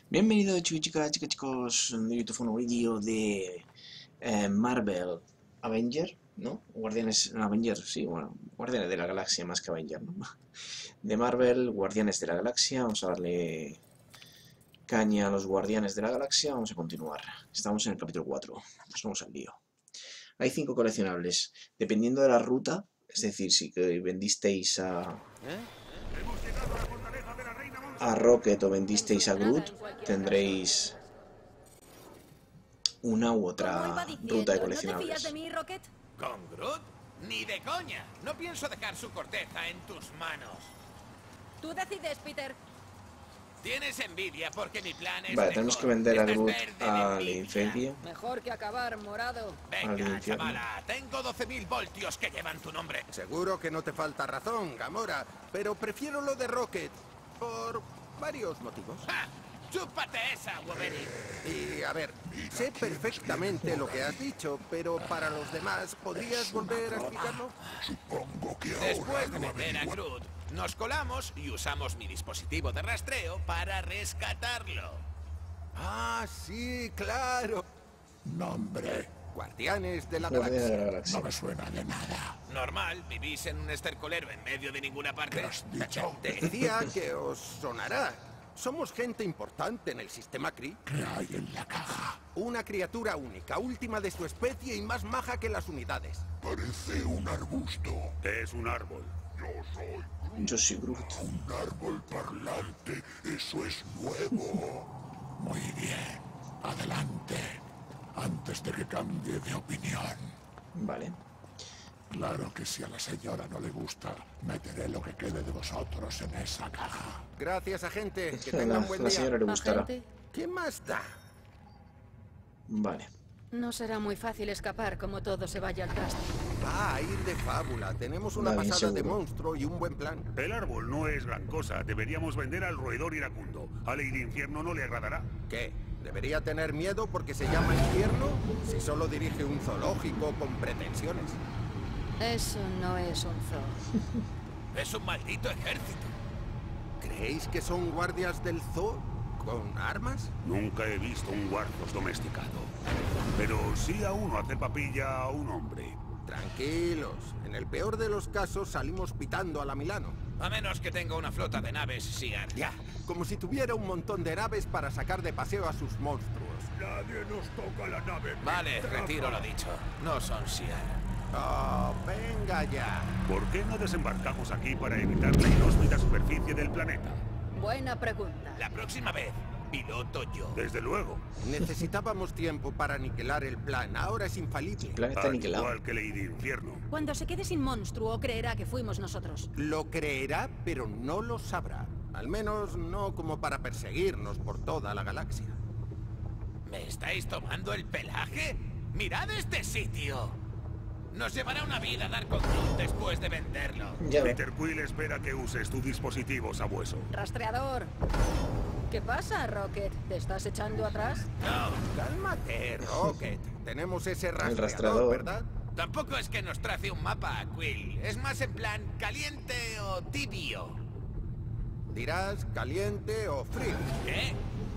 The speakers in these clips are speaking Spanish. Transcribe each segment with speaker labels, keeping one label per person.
Speaker 1: Bienvenidos chicos de YouTube a un nuevo vídeo de Marvel Avenger, ¿no? Guardianes Avenger, sí, bueno, Guardianes de la Galaxia más que Avenger, ¿no? De Marvel, Guardianes de la Galaxia, vamos a darle caña a los Guardianes de la Galaxia, vamos a continuar. Estamos en el capítulo 4, pues vamos al lío. Hay 5 coleccionables, dependiendo de la ruta, es decir, si que vendisteis a Rocket o vendisteis a Groot, tendréis una u
Speaker 2: Como iba
Speaker 1: otra ruta de
Speaker 2: diciendo, ¿no te fías de
Speaker 1: coleccionables.
Speaker 2: mí, Rocket?
Speaker 3: ¿Con Groot? Ni de coña. No pienso dejar su corteza en tus manos.
Speaker 2: Tú decides, Peter.
Speaker 3: Tienes envidia porque mi plan es
Speaker 1: Vale,
Speaker 3: mejor.
Speaker 1: tenemos que vender a
Speaker 3: Estás
Speaker 1: Groot
Speaker 3: verde de
Speaker 1: al
Speaker 3: envidia.
Speaker 1: incendio.
Speaker 2: Mejor que acabar morado.
Speaker 1: Al
Speaker 3: Venga,
Speaker 1: infierno.
Speaker 3: chavala. Tengo 12.000 voltios que llevan tu nombre.
Speaker 4: Seguro que no te falta razón, Gamora, pero prefiero lo de Rocket por varios motivos.
Speaker 3: ¡Ja! ¡Chúpate esa, Wolverine!
Speaker 4: Y a ver, sé perfectamente lo que has dicho, pero para los demás, ¿podrías volver a explicarlo?
Speaker 3: Después de vender a Groot, nos colamos y usamos mi dispositivo de rastreo para rescatarlo.
Speaker 4: Ah, sí, claro.
Speaker 5: Nombre,
Speaker 4: Guardianes de la
Speaker 1: Guardianes de la
Speaker 4: Galaxia.
Speaker 1: Galaxia.
Speaker 5: no me suena de nada.
Speaker 3: Normal, vivís en un estercolero en medio de ninguna
Speaker 5: ¿Qué
Speaker 3: parte.
Speaker 5: has dicho?
Speaker 4: Decía que os sonará. Somos gente importante en el sistema Kree.
Speaker 5: ¿Qué hay en la caja?
Speaker 4: Una criatura única, última de su especie y más maja que las unidades.
Speaker 5: Parece un arbusto.
Speaker 6: Es un árbol.
Speaker 1: Yo soy Groot.
Speaker 5: Un árbol parlante. Eso es nuevo. Muy bien. Adelante. Antes de que cambie de opinión.
Speaker 1: Vale.
Speaker 5: Claro que si a la señora no le gusta, meteré lo que quede de vosotros en esa caja.
Speaker 4: Gracias, agente. Que
Speaker 1: A
Speaker 4: tenga un buen
Speaker 1: la
Speaker 4: día.
Speaker 1: señora le gustará.
Speaker 2: Agente,
Speaker 4: ¿Qué más da?
Speaker 1: Vale.
Speaker 2: no será muy fácil escapar como todo se vaya al traste.
Speaker 4: Va a ir de fábula. Tenemos una
Speaker 1: Va bien,
Speaker 4: pasada de
Speaker 1: seguro.
Speaker 4: monstruo y un buen plan.
Speaker 6: El árbol no es gran cosa. Deberíamos vender al roedor iracundo. A Ley de Infierno no le agradará.
Speaker 4: ¿Qué? ¿Debería tener miedo porque se llama infierno? Si solo dirige un zoológico con pretensiones.
Speaker 2: Eso no es un zoo.
Speaker 3: Es un maldito ejército.
Speaker 4: ¿Creéis que son guardias del zoo? ¿Con armas?
Speaker 6: Nunca he visto un guardos domesticado. Pero sí a uno hacer papilla a un hombre.
Speaker 4: Tranquilos. En el peor de los casos salimos pitando a la Milano.
Speaker 3: A menos que tenga una flota de naves Shi'ar.
Speaker 4: Ya, como si tuviera un montón de naves para sacar de paseo a sus monstruos.
Speaker 6: Nadie nos toca la nave.
Speaker 3: Vale, retiro lo dicho. No son Shi'ar.
Speaker 4: Oh, venga ya.
Speaker 6: ¿Por qué no desembarcamos aquí para evitar la inhóspita superficie del planeta?
Speaker 2: Buena pregunta.
Speaker 3: La próxima vez, piloto yo.
Speaker 6: Desde luego.
Speaker 4: Necesitábamos tiempo para aniquilar el plan. Ahora es infalible.
Speaker 1: El plan está
Speaker 6: Al
Speaker 1: aniquilado.
Speaker 6: igual que Ley de Infierno.
Speaker 2: Cuando se quede sin monstruo, creerá que fuimos nosotros.
Speaker 4: Lo creerá, pero no lo sabrá. Al menos no como para perseguirnos por toda la galaxia.
Speaker 3: ¿Me estáis tomando el pelaje? ¡Mirad este sitio! Nos llevará una vida dar con Groot después de venderlo.
Speaker 1: Ya ve.
Speaker 6: Peter Quill espera que uses tu dispositivo sabueso.
Speaker 2: Rastreador. ¿Qué pasa, Rocket? ¿Te estás echando atrás?
Speaker 3: No,
Speaker 4: Cálmate, Rocket. Tenemos ese rastreador,
Speaker 1: rastreador.
Speaker 4: ¿verdad?
Speaker 3: tampoco es que nos trace un mapa a Quill. Es más en plan caliente o tibio.
Speaker 4: Dirás caliente o frío.
Speaker 3: ¿Qué?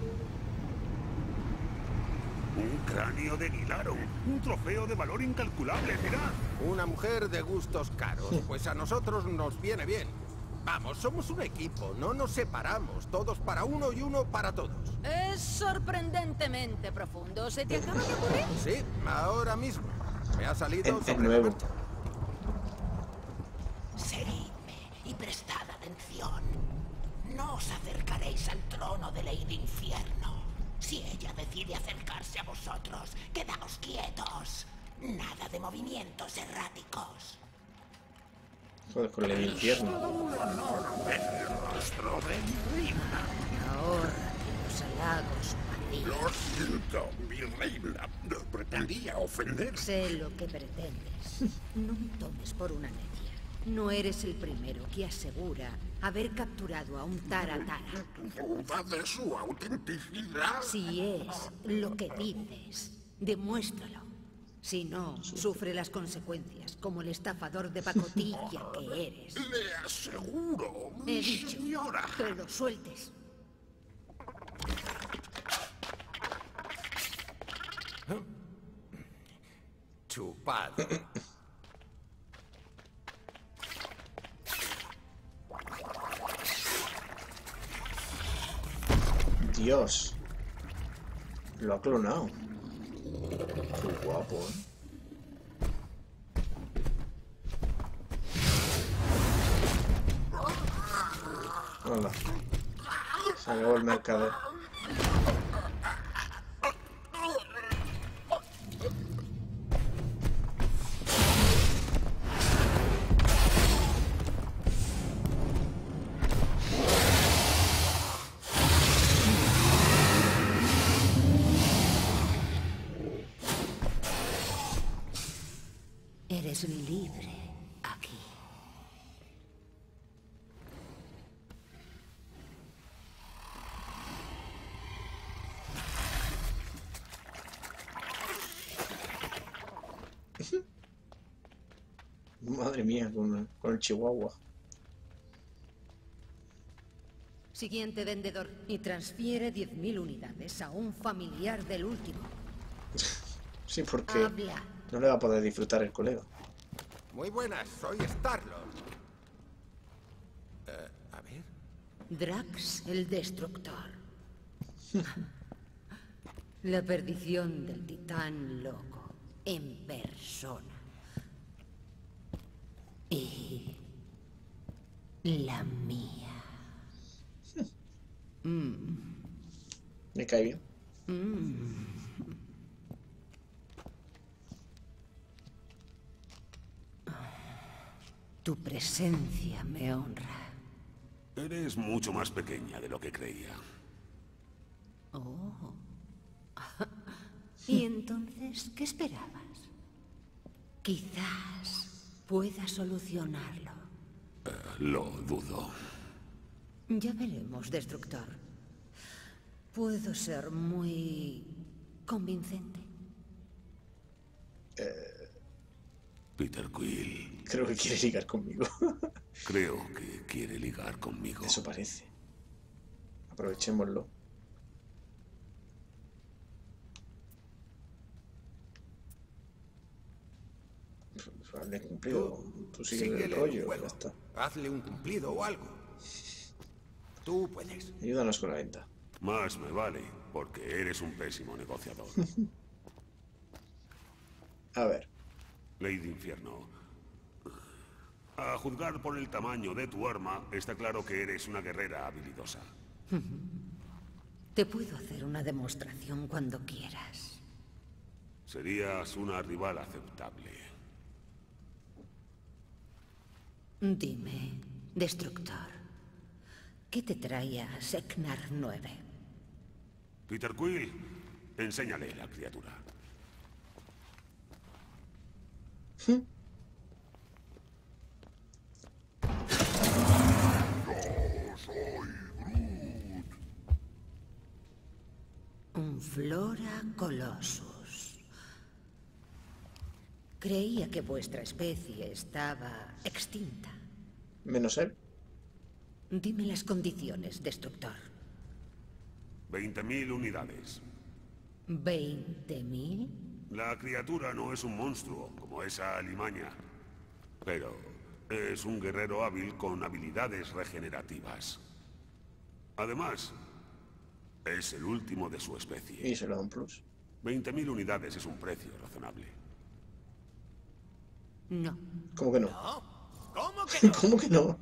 Speaker 6: Un cráneo de Nilaron. Un trofeo de valor incalculable, mirad.
Speaker 4: Una mujer de gustos caros. Pues a nosotros nos viene bien. Vamos, somos un equipo, no nos separamos. Todos para uno y uno para todos.
Speaker 2: Es sorprendentemente profundo. ¿Se te acaba de ocurrir?
Speaker 4: Sí, ahora mismo. Me ha salido
Speaker 1: Es
Speaker 4: sobre la
Speaker 1: nuevo.
Speaker 4: marcha.
Speaker 7: Seguidme y prestad atención. No os acercaréis al trono de Ley de Infierno. Si ella decide acercarse a vosotros, quedaos quietos. Nada de movimientos erráticos.
Speaker 1: Joder, con el infierno.
Speaker 7: Ahora los halagos, María.
Speaker 5: Lo siento, mi reina. No pretendía ofender.
Speaker 8: Sé lo que pretendes. No me tomes por una necia. No eres el primero que asegura haber capturado a un Taratara.
Speaker 5: Duda de su autenticidad.
Speaker 8: Si es lo que dices, demuéstralo. Si no, sufre las consecuencias, como el estafador de pacotilla que eres.
Speaker 5: Le aseguro,
Speaker 8: He
Speaker 5: mi
Speaker 8: dicho
Speaker 5: señora.
Speaker 8: que lo sueltes.
Speaker 4: ocupado.
Speaker 1: Dios. Lo ha clonado. Qué guapo, ¿eh? Hola. Se acabó el mercader.
Speaker 8: Eres libre aquí.
Speaker 1: Madre mía, con el chihuahua.
Speaker 8: Siguiente vendedor. Y transfiere 10.000 unidades a un familiar del último.
Speaker 1: Sí, porque
Speaker 8: Habla.
Speaker 1: no le va a poder disfrutar el colega.
Speaker 4: Muy buenas, soy Star-Lord. A ver.
Speaker 8: Drax el Destructor. La perdición del titán loco en persona. Y la mía.
Speaker 1: Me cae bien.
Speaker 8: Tu presencia me honra.
Speaker 6: Eres mucho más pequeña de lo que creía.
Speaker 8: Oh. ¿Y entonces qué esperabas? Quizás pueda solucionarlo.
Speaker 6: Lo dudo.
Speaker 8: Ya veremos, Destructor. Puedo ser muy convincente.
Speaker 6: Peter Quill.
Speaker 1: Creo que quiere ligar conmigo.
Speaker 6: Creo que quiere ligar conmigo.
Speaker 1: Eso parece. Aprovechémoslo. Pues hazle cumplido. Tú sigue el
Speaker 4: Síguele
Speaker 1: rollo.
Speaker 4: juego.
Speaker 1: Ya está.
Speaker 4: Hazle un cumplido o algo. Tú puedes.
Speaker 1: Ayúdanos con la venta.
Speaker 6: Más me vale, porque eres un pésimo negociador.
Speaker 1: A ver.
Speaker 6: Ley de Infierno. A juzgar por el tamaño de tu arma, está claro que eres una guerrera habilidosa.
Speaker 8: Te puedo hacer una demostración cuando quieras.
Speaker 6: Serías una rival aceptable.
Speaker 8: Dime, Destructor, ¿qué te trae a Seknar 9?
Speaker 6: Peter Quill, enséñale la criatura.
Speaker 8: Un Flora Colossus. Creía que vuestra especie estaba extinta.
Speaker 1: Menos él.
Speaker 8: Dime las condiciones, Destructor.
Speaker 6: 20.000 unidades.
Speaker 8: ¿20.000?
Speaker 6: La criatura no es un monstruo, como esa alimaña. Pero es un guerrero hábil con habilidades regenerativas. Además, es el último de su especie.
Speaker 1: Y se lo da un plus.
Speaker 6: 20.000 unidades es un precio razonable.
Speaker 8: No.
Speaker 1: ¿Cómo que no?
Speaker 3: ¿No? ¿Cómo que no?
Speaker 1: ¿Cómo que no?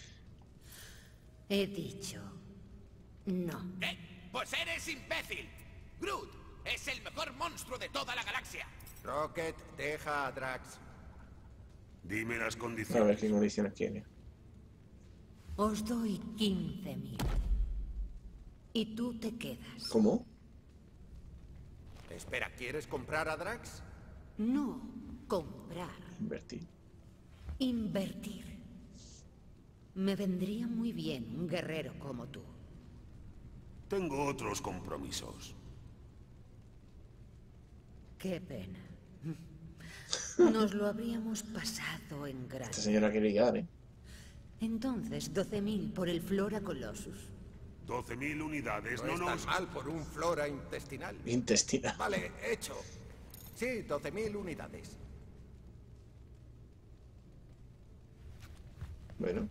Speaker 8: He dicho no.
Speaker 3: Pues eres imbécil. Groot es el mejor monstruo de toda la galaxia.
Speaker 4: Rocket, deja a Drax.
Speaker 6: Dime las
Speaker 1: A ver
Speaker 6: condiciones.
Speaker 1: qué condiciones quiere.
Speaker 8: Os doy 15.000. Y tú te quedas.
Speaker 1: ¿Cómo?
Speaker 4: Espera, ¿quieres comprar a Drax?
Speaker 8: No comprar.
Speaker 1: Invertir.
Speaker 8: Invertir. Me vendría muy bien un guerrero como tú.
Speaker 6: Tengo otros compromisos.
Speaker 8: Qué pena. Nos lo habríamos pasado en
Speaker 1: Esta
Speaker 8: grande.
Speaker 1: señora quiere ligar, ¿eh?
Speaker 8: Entonces, 12.000 por el Flora Colossus.
Speaker 6: 12.000 unidades,
Speaker 4: No
Speaker 6: no
Speaker 4: es
Speaker 6: nos...
Speaker 4: tan mal por un flora intestinal.
Speaker 1: Intestina.
Speaker 4: Vale, hecho. Sí, 12.000 unidades.
Speaker 1: Bueno.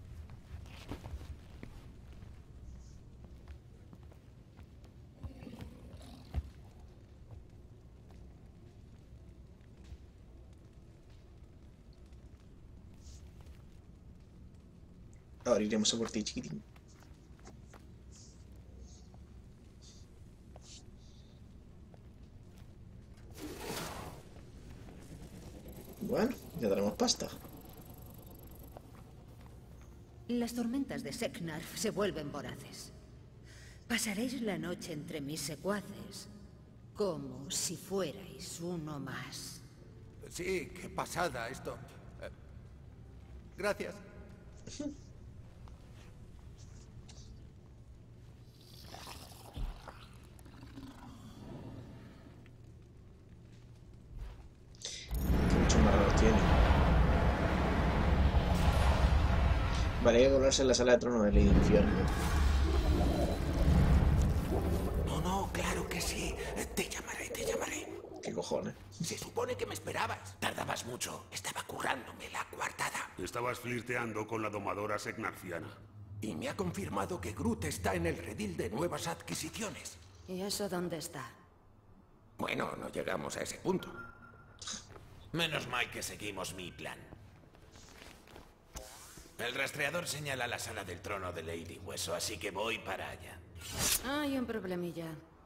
Speaker 1: Ahora iremos a por ti, chiquitín. Bueno, ya tenemos pasta.
Speaker 8: Las tormentas de Seknarf se vuelven voraces. Pasaréis la noche entre mis secuaces, como si fuerais uno más.
Speaker 4: Sí, qué pasada esto. Gracias.
Speaker 1: Mucho más raro tiene. Vale, hay que colarse en la sala de trono del infierno.
Speaker 4: No, no, claro que sí. Te llamaré, te llamaré.
Speaker 1: ¿Qué cojones?
Speaker 4: Se supone que me esperabas.
Speaker 3: Tardabas mucho.
Speaker 4: Estaba currándome la coartada.
Speaker 6: Estabas flirteando con la domadora segnarfiana.
Speaker 4: Y me ha confirmado que Groot está en el redil de nuevas adquisiciones.
Speaker 2: ¿Y eso dónde está?
Speaker 4: Bueno, no llegamos a ese punto.
Speaker 3: Menos mal que seguimos mi plan. El rastreador señala la sala del trono de Lady Hueso, así que voy para allá.
Speaker 2: Hay un problemilla.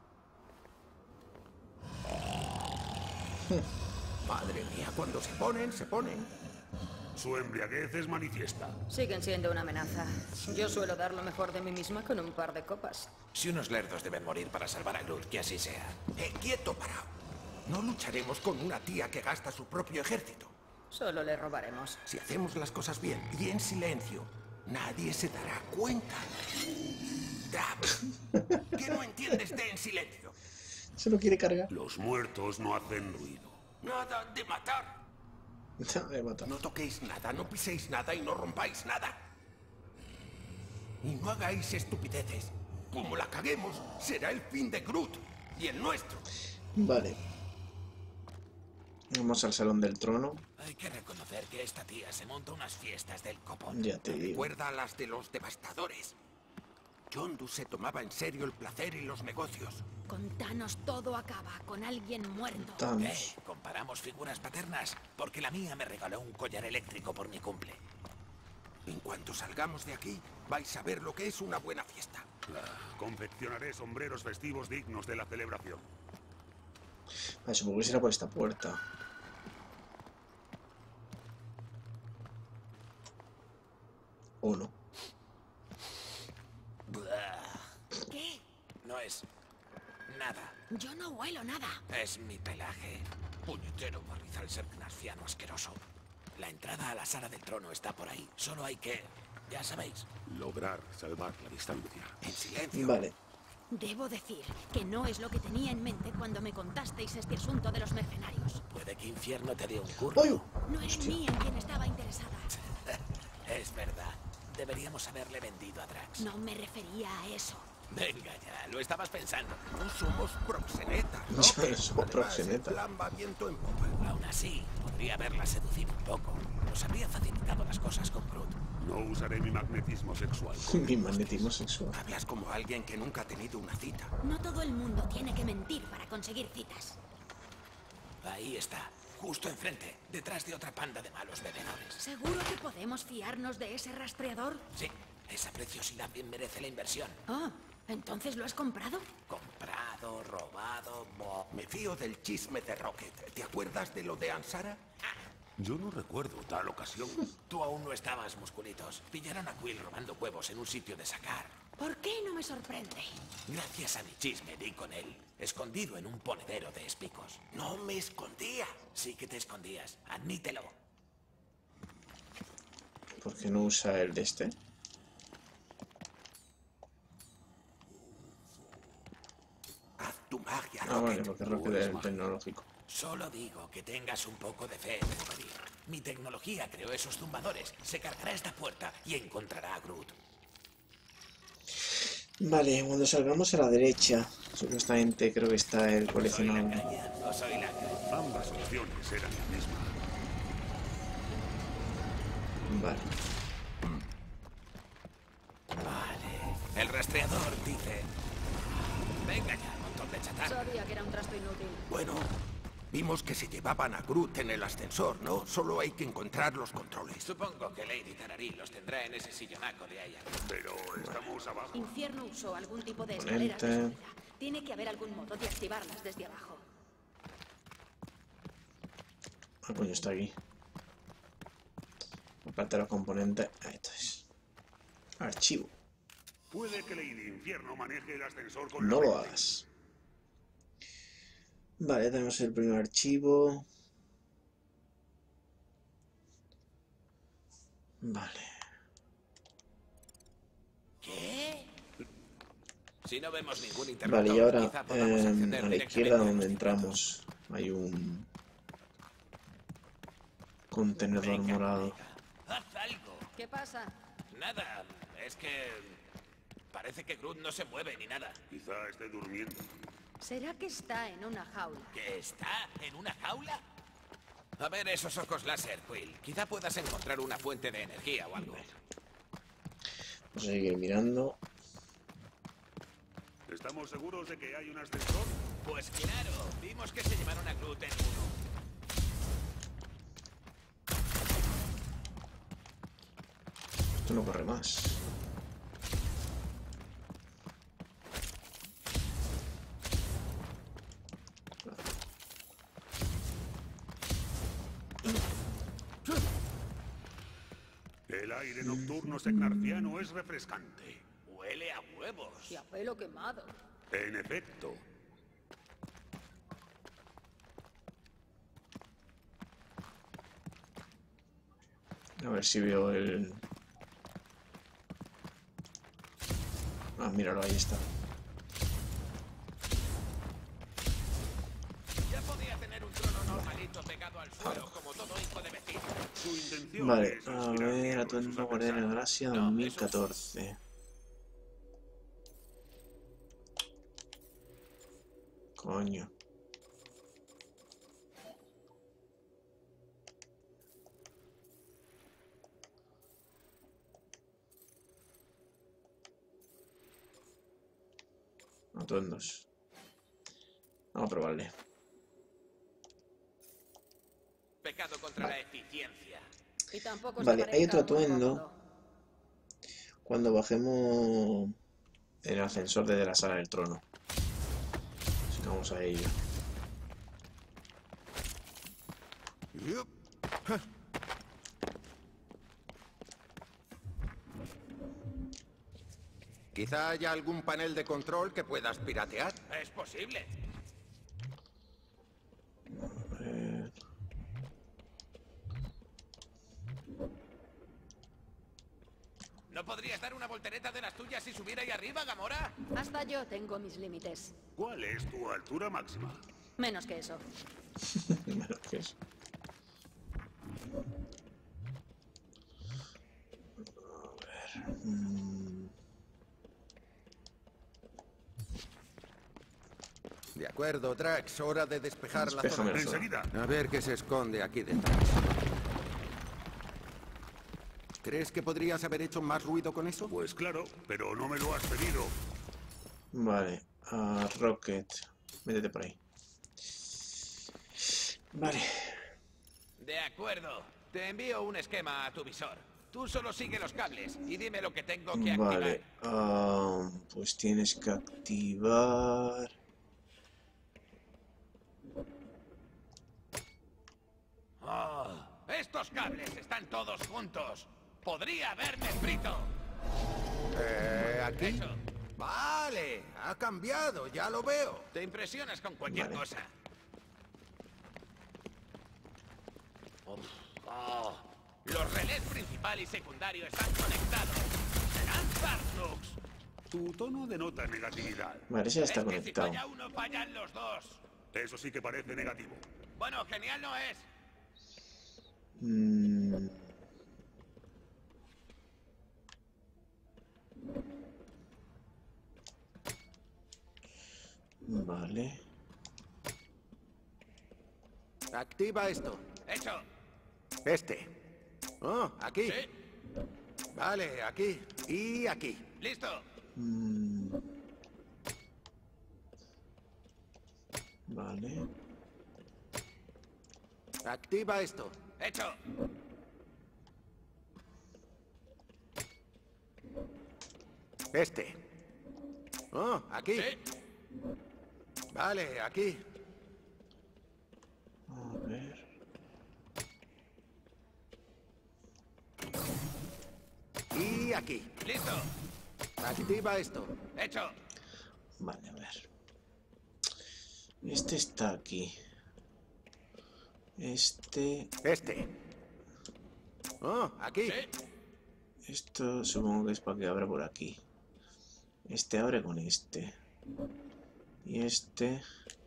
Speaker 4: Madre mía, cuando se ponen, se ponen.
Speaker 6: Su embriaguez es manifiesta.
Speaker 2: Siguen siendo una amenaza. Yo suelo dar lo mejor de mí misma con un par de copas.
Speaker 3: Si unos lerdos deben morir para salvar a Groot, que así sea.
Speaker 4: Quieto, parao. No lucharemos con una tía que gasta su propio ejército.
Speaker 2: Solo le robaremos.
Speaker 4: Si hacemos las cosas bien y en silencio, nadie se dará cuenta. Drax, ¿qué no entiendes de en silencio?
Speaker 1: Se lo quiere cargar.
Speaker 6: Los muertos no hacen ruido.
Speaker 4: Nada de matar.
Speaker 1: Me mata.
Speaker 4: No toquéis nada, no piséis nada y no rompáis nada. Y no hagáis estupideces. Como la caguemos, será el fin de Groot y el nuestro.
Speaker 1: Vale. Vamos al salón del trono.
Speaker 3: Hay que reconocer que esta tía se monta unas fiestas del copón.
Speaker 1: Ya te digo.
Speaker 4: Recuerda a las de los devastadores. Yondu se tomaba en serio el placer y los negocios.
Speaker 2: Con Thanos todo acaba, con alguien muerto.
Speaker 1: Thanos.
Speaker 3: ¿Comparamos figuras paternas? Porque la mía me regaló un collar eléctrico por mi cumple.
Speaker 4: En cuanto salgamos de aquí, vais a ver lo que es una buena fiesta.
Speaker 6: Confeccionaré sombreros festivos dignos de la celebración.
Speaker 1: Vale, supongo que será por esta puerta. ¿O no?
Speaker 2: ¿Qué?
Speaker 3: No es nada.
Speaker 2: Yo no huelo nada.
Speaker 3: Es mi pelaje. Puñetero barrizal segnarfiano asqueroso. La entrada a la sala del trono está por ahí. Solo hay que... ya sabéis.
Speaker 6: Lograr salvar la distancia.
Speaker 4: En silencio.
Speaker 1: Vale.
Speaker 2: Debo decir que no es lo que tenía en mente cuando me contasteis este asunto de los mercenarios.
Speaker 3: Puede que Infierno te dé un curro.
Speaker 1: ¡Ay!
Speaker 2: No era en mí en quien estaba interesada.
Speaker 3: Es verdad. Deberíamos haberle vendido a Drax.
Speaker 2: No me refería a eso.
Speaker 3: Venga ya, lo estabas pensando.
Speaker 4: No somos proxenetas, ¿no?
Speaker 1: No somos
Speaker 4: Además,
Speaker 1: proxenetas.
Speaker 4: el plan va viento en popa.
Speaker 3: Aún así, podría haberla seducido un poco. Nos habría facilitado las cosas con Groot.
Speaker 6: No usaré mi magnetismo sexual.
Speaker 1: Mi magnetismo sexual.
Speaker 4: Hablas como alguien que nunca ha tenido una cita.
Speaker 2: No todo el mundo tiene que mentir para conseguir citas.
Speaker 3: Ahí está, justo enfrente, detrás de otra panda de malos bebedores.
Speaker 2: ¿Seguro que podemos fiarnos de ese rastreador?
Speaker 3: Sí, esa preciosidad bien merece la inversión.
Speaker 2: Oh, ¿entonces lo has comprado?
Speaker 3: Comprado, robado,
Speaker 4: Me fío del chisme de Rocket. ¿Te acuerdas de lo de Ansara?
Speaker 6: Yo no recuerdo tal ocasión.
Speaker 3: Tú aún no estabas, musculitos. Pillaron a Quill robando huevos en un sitio de sacar.
Speaker 2: ¿Por qué no me sorprende?
Speaker 3: Gracias a mi chisme di con él, escondido en un ponedero de espicos.
Speaker 4: No me escondía.
Speaker 3: Sí que te escondías, admítelo.
Speaker 1: ¿Por qué no usa el de este?
Speaker 4: Haz tu magia,
Speaker 1: Ah, vale,
Speaker 4: Rocket.
Speaker 1: porque Rocket es el tecnológico.
Speaker 3: Solo digo que tengas un poco de fe, Wolverine. Mi tecnología creó esos tumbadores, se cargará esta puerta y encontrará a Groot.
Speaker 1: Vale, cuando salgamos a la derecha, supuestamente creo que está el
Speaker 3: ¿Soy la
Speaker 1: coleccionable.
Speaker 3: caña o soy la caña?
Speaker 6: Ambas opciones eran la misma.
Speaker 1: Vale.
Speaker 3: El rastreador dice... Venga ya, montón de chatarra.
Speaker 2: Sabía que era un trasto inútil.
Speaker 4: Bueno, vimos que se llevaban a Groot en el ascensor, ¿no? Solo hay que encontrar los controles.
Speaker 3: Supongo que Lady Tararí los tendrá en ese sillonaco de ahí arriba.
Speaker 6: Pero estamos abajo.
Speaker 2: Infierno usó algún tipo de escaleras de
Speaker 1: Componente.
Speaker 2: seguridad. Tiene que haber algún modo de activarlas desde abajo.
Speaker 1: Ah, coño, está aquí. Aparte de los componentes. Ahí está. Archivo.
Speaker 6: Puede que Lady Infierno maneje el ascensor con
Speaker 1: No
Speaker 6: la
Speaker 1: lo
Speaker 6: mente.
Speaker 1: hagas. Vale, tenemos el primer archivo. Vale.
Speaker 3: ¿Qué? Si no vemos ningún interruptor,
Speaker 1: Vale, y ahora
Speaker 3: quizá podamos acceder
Speaker 1: a la izquierda
Speaker 3: directamente
Speaker 1: donde
Speaker 3: a los
Speaker 1: entramos hay un contenedor
Speaker 3: Venga,
Speaker 1: morado.
Speaker 3: venga, haz algo.
Speaker 2: ¿Qué pasa?
Speaker 3: Nada, es que... Parece que Groot no se mueve ni nada.
Speaker 6: Quizá esté durmiendo.
Speaker 2: ¿Será que está en una jaula?
Speaker 3: ¿Que está en una jaula? A ver esos ojos láser, Quill. Quizá puedas encontrar una fuente de energía o algo.
Speaker 1: Vamos a seguir mirando.
Speaker 6: ¿Estamos seguros de que hay un ascensor?
Speaker 3: Pues claro, vimos que se llevaron a Groot en uno.
Speaker 1: Esto no corre más.
Speaker 6: El aire nocturno secnarfiano es refrescante.
Speaker 3: Huele a huevos.
Speaker 2: Y a pelo quemado.
Speaker 6: En efecto.
Speaker 1: A ver si veo el... Ah, míralo, ahí está.
Speaker 3: Ya podía tener un trono normalito pegado al suelo como todo hijo de vecino.
Speaker 6: Su intención
Speaker 1: Vale,
Speaker 6: es
Speaker 1: a
Speaker 6: inspirar
Speaker 1: ver,
Speaker 6: miedo en sus
Speaker 1: atuendo Guardianes de la
Speaker 6: adversarios.
Speaker 1: Galaxia
Speaker 3: No,
Speaker 1: 2014. Coño. Atuendos. Vamos a probarle.
Speaker 3: Pecado contra la eficiencia.
Speaker 2: Y tampoco se
Speaker 1: Vale, hay
Speaker 2: parezca
Speaker 1: otro
Speaker 2: muy
Speaker 1: atuendo.
Speaker 2: cómodo.
Speaker 1: Cuando bajemos en el ascensor desde la sala del trono. Así que vamos a ello.
Speaker 4: Yup. Quizá haya algún panel de control que puedas piratear.
Speaker 3: Es posible. ¿No podrías dar una voltereta de las tuyas y subir ahí arriba, Gamora?
Speaker 2: Hasta yo tengo mis límites.
Speaker 6: ¿Cuál es tu altura máxima?
Speaker 2: Menos que eso.
Speaker 1: Menos que eso. A ver.
Speaker 4: De acuerdo, Drax, hora de despejar la
Speaker 1: Despéjame
Speaker 4: zona.
Speaker 1: la zona.
Speaker 6: Enseguida.
Speaker 4: A ver qué se esconde aquí detrás. ¿Crees que podrías haber hecho más ruido con eso?
Speaker 6: Pues claro, pero no me lo has pedido.
Speaker 1: Vale, a Rocket. Métete por ahí. Vale.
Speaker 3: De acuerdo. Te envío un esquema a tu visor. Tú solo sigue los cables y dime lo que tengo que activar.
Speaker 1: Vale. Pues tienes que activar...
Speaker 3: Oh, estos cables están todos juntos. Podría haberme frito.
Speaker 4: ¿Aquí?
Speaker 3: Eso.
Speaker 4: Vale, ha cambiado, ya lo veo.
Speaker 3: Te impresionas con cualquier
Speaker 1: Vale.
Speaker 3: cosa. Oh, los relés principal y secundario están conectados. Serán Zarnux.
Speaker 6: Tu tono denota negatividad.
Speaker 1: Vale, ese ya está
Speaker 3: Es que
Speaker 1: conectado.
Speaker 3: si falla uno, fallan los dos.
Speaker 6: Eso sí que parece negativo.
Speaker 3: Bueno, genial no es.
Speaker 1: Mm. Vale.
Speaker 4: Activa esto.
Speaker 3: Hecho.
Speaker 4: Este. Oh, aquí.
Speaker 3: Sí.
Speaker 4: Vale, aquí. Y aquí.
Speaker 3: Listo.
Speaker 1: Vale.
Speaker 4: Activa esto.
Speaker 3: ¡Hecho!
Speaker 4: Este. Oh, aquí.
Speaker 3: Sí.
Speaker 4: Vale, aquí.
Speaker 1: A ver.
Speaker 4: Y aquí.
Speaker 3: ¡Listo!
Speaker 4: Activa esto.
Speaker 3: ¡Hecho!
Speaker 1: Vale, a ver. Este está aquí. Este...
Speaker 4: Este. Oh, aquí.
Speaker 3: Sí.
Speaker 1: Esto supongo que es para que abra por aquí. Este abre con este. Y este...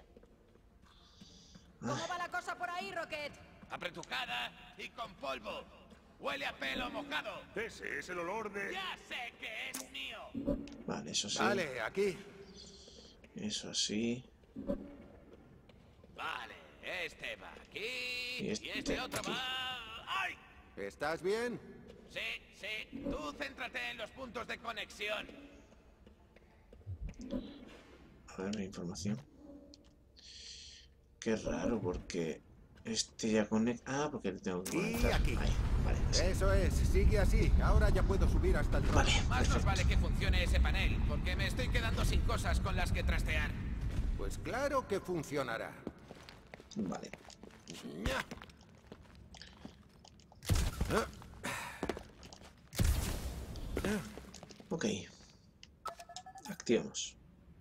Speaker 2: ¿Cómo va la cosa por ahí, Rocket?
Speaker 3: Apretucada y con polvo. Huele a pelo mojado.
Speaker 6: Ese es el olor de...
Speaker 3: Ya sé que es mío.
Speaker 1: Vale, eso sí.
Speaker 4: Vale, aquí.
Speaker 1: Eso sí.
Speaker 3: Vale, este va aquí.
Speaker 1: Y
Speaker 3: Y
Speaker 1: este
Speaker 3: este otro
Speaker 1: aquí.
Speaker 3: va... ¡Ay!
Speaker 4: ¿Estás bien?
Speaker 3: Sí, sí. Tú céntrate en los puntos de conexión.
Speaker 1: A ver, la información. Qué raro, porque... Este ya conecta... Ah, porque le tengo que
Speaker 4: Y
Speaker 1: conectar.
Speaker 4: aquí.
Speaker 1: Ahí, vale, así.
Speaker 4: Eso es, sigue así. Ahora ya puedo subir hasta el trono.
Speaker 1: Vale,
Speaker 3: Más nos
Speaker 1: perfecto.
Speaker 3: vale que funcione ese panel, porque me estoy quedando sin cosas con las que trastear.
Speaker 4: Pues claro que funcionará.
Speaker 1: Vale.
Speaker 4: Ña.
Speaker 1: Ok. Activamos.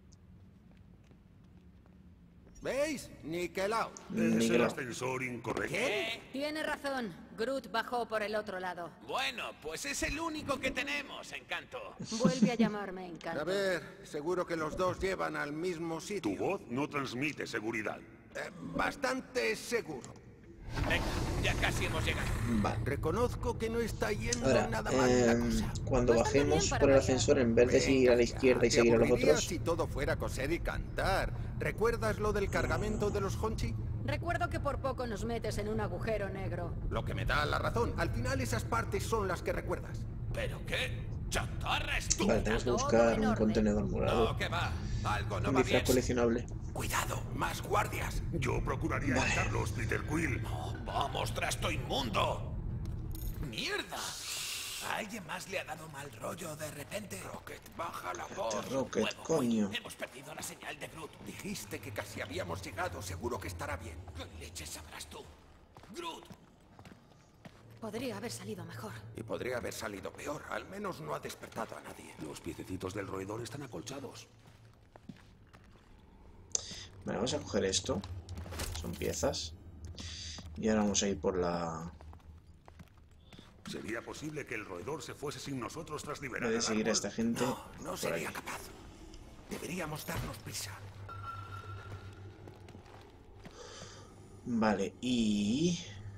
Speaker 4: ¿Veis? Niquelao.
Speaker 6: Es el
Speaker 1: Niquelao.
Speaker 6: ascensor incorrecto.
Speaker 2: Tiene razón. Groot bajó por el otro lado.
Speaker 3: Bueno, pues es el único que tenemos, Encanto.
Speaker 2: Vuelve a llamarme,
Speaker 4: A
Speaker 2: Encanto.
Speaker 4: ver, seguro que los dos llevan al mismo
Speaker 6: Tu
Speaker 4: sitio.
Speaker 6: voz no transmite seguridad.
Speaker 4: Bastante seguro.
Speaker 3: Venga, ya casi hemos llegado.
Speaker 1: Vale.
Speaker 4: Reconozco que no está yendo
Speaker 1: Ahora,
Speaker 4: nada mal la cosa.
Speaker 1: cuando
Speaker 2: Bastante
Speaker 1: bajemos
Speaker 2: bien para
Speaker 1: por el
Speaker 2: variar.
Speaker 1: ascensor, en vez de seguir a la izquierda y
Speaker 4: ¿Te
Speaker 1: seguir a los
Speaker 4: aburrirías
Speaker 1: otros...
Speaker 4: si todo fuera coser y cantar? ¿Recuerdas lo del cargamento de los Honchi?
Speaker 2: Recuerdo que por poco nos metes en un agujero negro.
Speaker 4: Lo que me da la razón. Al final esas partes son las que recuerdas.
Speaker 3: ¿Pero qué? ¡Chatarra estúpida!
Speaker 1: Vale, tenemos que
Speaker 2: Todo
Speaker 1: buscar
Speaker 2: en
Speaker 1: un
Speaker 2: orden.
Speaker 1: contenedor morado.
Speaker 3: No, que va. Algo no
Speaker 1: Un
Speaker 3: va
Speaker 1: disfraz
Speaker 3: bien.
Speaker 1: coleccionable.
Speaker 4: Cuidado, más guardias.
Speaker 6: Yo procuraría
Speaker 1: Vale.
Speaker 6: evitarlos, Peter Quill.
Speaker 3: No, vamos, trasto inmundo. ¡Mierda! ¿A alguien más le ha dado mal rollo de repente? Rocket, baja la voz.
Speaker 1: Rocket,
Speaker 3: Huevo,
Speaker 1: coño.
Speaker 3: Hemos perdido la señal de Groot.
Speaker 4: Dijiste que casi habíamos llegado. Seguro que estará bien.
Speaker 3: ¿Qué leche sabrás tú? Groot.
Speaker 2: Podría haber salido mejor.
Speaker 4: Y podría haber salido peor. Al menos no ha despertado a nadie.
Speaker 6: Los piececitos del roedor están acolchados.
Speaker 1: Vale, vamos a coger esto. Son piezas. Y ahora vamos a ir por la...
Speaker 6: ¿Sería posible que el roedor se fuese sin nosotros tras
Speaker 1: En
Speaker 6: liberar
Speaker 1: vez de
Speaker 6: al
Speaker 1: seguir a
Speaker 6: árbol?
Speaker 1: esta gente...
Speaker 4: No, no
Speaker 1: por
Speaker 4: sería
Speaker 1: ahí.
Speaker 4: capaz. Deberíamos darnos prisa.
Speaker 1: Vale, y...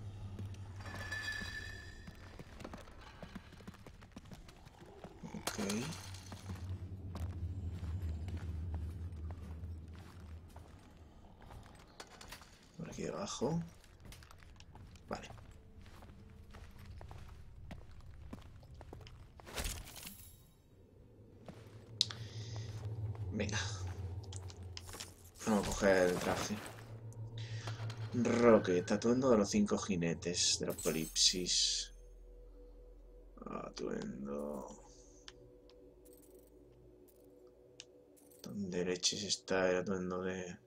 Speaker 1: Ok. Por aquí debajo. Vale. Venga. Vamos a coger el traje. Rocket, atuendo de los 5 jinetes del apocalipsis. Atuendo. ¿Dónde leches está el atuendo de...?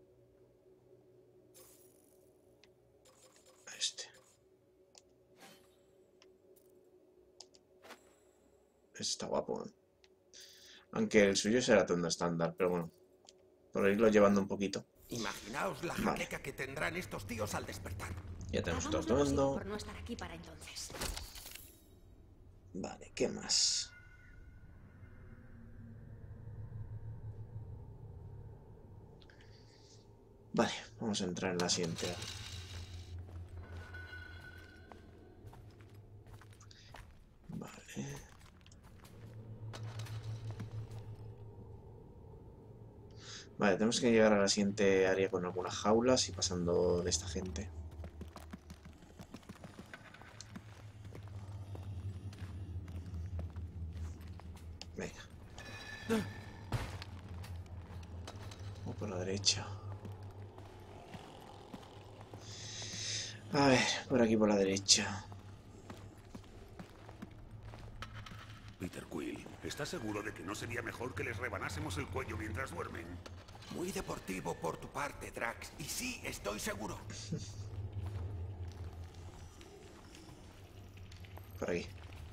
Speaker 1: Este. Este está guapo, ¿eh? Aunque el suyo es el atuendo estándar, pero bueno. Por irlo llevando un poquito.
Speaker 4: Imaginaos la
Speaker 1: Vale.
Speaker 4: jaqueca que tendrán estos tíos al despertar.
Speaker 1: Ya tenemos todo
Speaker 2: Hagamos lo posible
Speaker 1: atuendo.
Speaker 2: por no estar aquí para entonces.
Speaker 1: Vale, ¿qué más? Vale, vamos a entrar en la siguiente. Vale. Vale, tenemos que llegar a la siguiente área con algunas jaulas y pasando de esta gente. Venga. por la derecha. A ver, por aquí por la derecha.
Speaker 6: Peter Quill, ¿estás seguro de que no sería mejor que les rebanásemos el cuello mientras duermen?
Speaker 4: Muy deportivo por tu parte, Drax. Y sí, estoy seguro.
Speaker 1: Por aquí.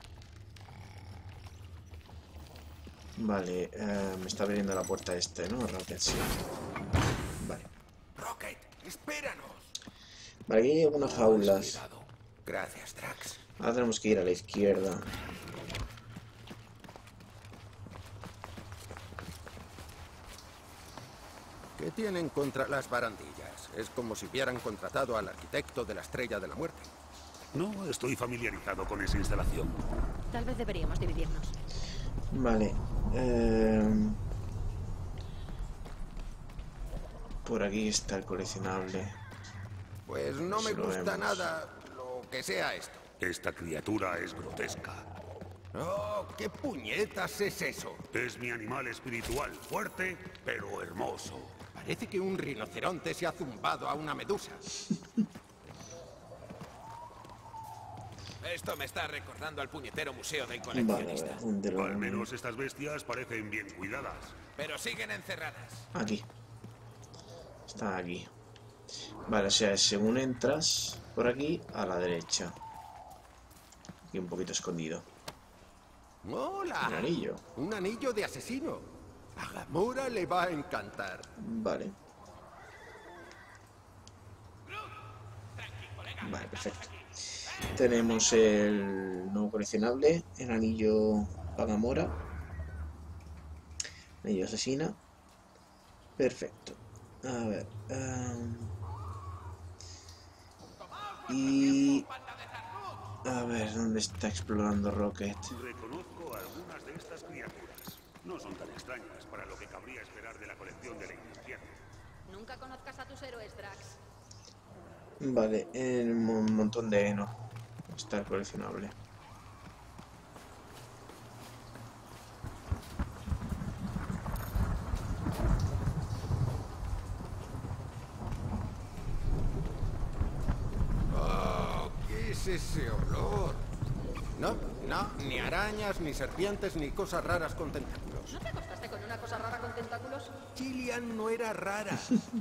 Speaker 1: Vale, me está abriendo la puerta este, ¿no? Rocket, sí. Vale.
Speaker 4: Rocket, espéranos.
Speaker 1: Vale, aquí hay algunas jaulas.
Speaker 4: Cuidado. Gracias, Drax.
Speaker 1: Ahora tenemos que ir a la izquierda.
Speaker 9: ¿Qué tienen contra las barandillas? Es como si hubieran contratado al arquitecto de la Estrella de la Muerte.
Speaker 6: No estoy familiarizado con esa instalación.
Speaker 2: Tal vez deberíamos dividirnos.
Speaker 1: Vale. Por aquí está el coleccionable.
Speaker 9: Pues no me
Speaker 1: Si lo
Speaker 9: gusta
Speaker 1: vemos.
Speaker 9: nada lo que sea esto.
Speaker 6: Esta criatura es grotesca.
Speaker 9: ¡Oh, qué puñetas es eso!
Speaker 6: Es mi animal espiritual, fuerte, pero hermoso.
Speaker 9: Parece que un rinoceronte se ha zumbado a una medusa.
Speaker 3: Esto me está recordando al puñetero museo del
Speaker 1: Vale,
Speaker 3: coleccionista.
Speaker 1: ¿dónde lo
Speaker 6: Al menos
Speaker 1: vemos?
Speaker 6: estas bestias parecen bien cuidadas.
Speaker 3: Pero siguen encerradas.
Speaker 1: Aquí. Está aquí. Vale, o sea, según entras por aquí, a la derecha. Aquí un poquito escondido.
Speaker 9: ¡Hola!
Speaker 1: Un anillo.
Speaker 9: Un anillo de asesino. A Gamora le va a encantar.
Speaker 1: Vale. Vale, perfecto. Tenemos el nuevo coleccionable, el anillo Pagamora. Anillo asesina. Perfecto. A ver. Y... A ver, ¿dónde está explorando Rocket?
Speaker 6: Reconozco algunas de estas criaturas. No son tan extrañas para lo que cabría esperar de la colección de la Infierno.
Speaker 2: Nunca conozcas a tus héroes, Drax.
Speaker 1: Vale, en un montón de heno. Está el coleccionable.
Speaker 9: ¡Oh, qué es ese olor! No, ni arañas, ni serpientes, ni cosas raras con tentáculos.
Speaker 2: ¿No te acostaste con una cosa rara con tentáculos?
Speaker 9: Gillian no era rara.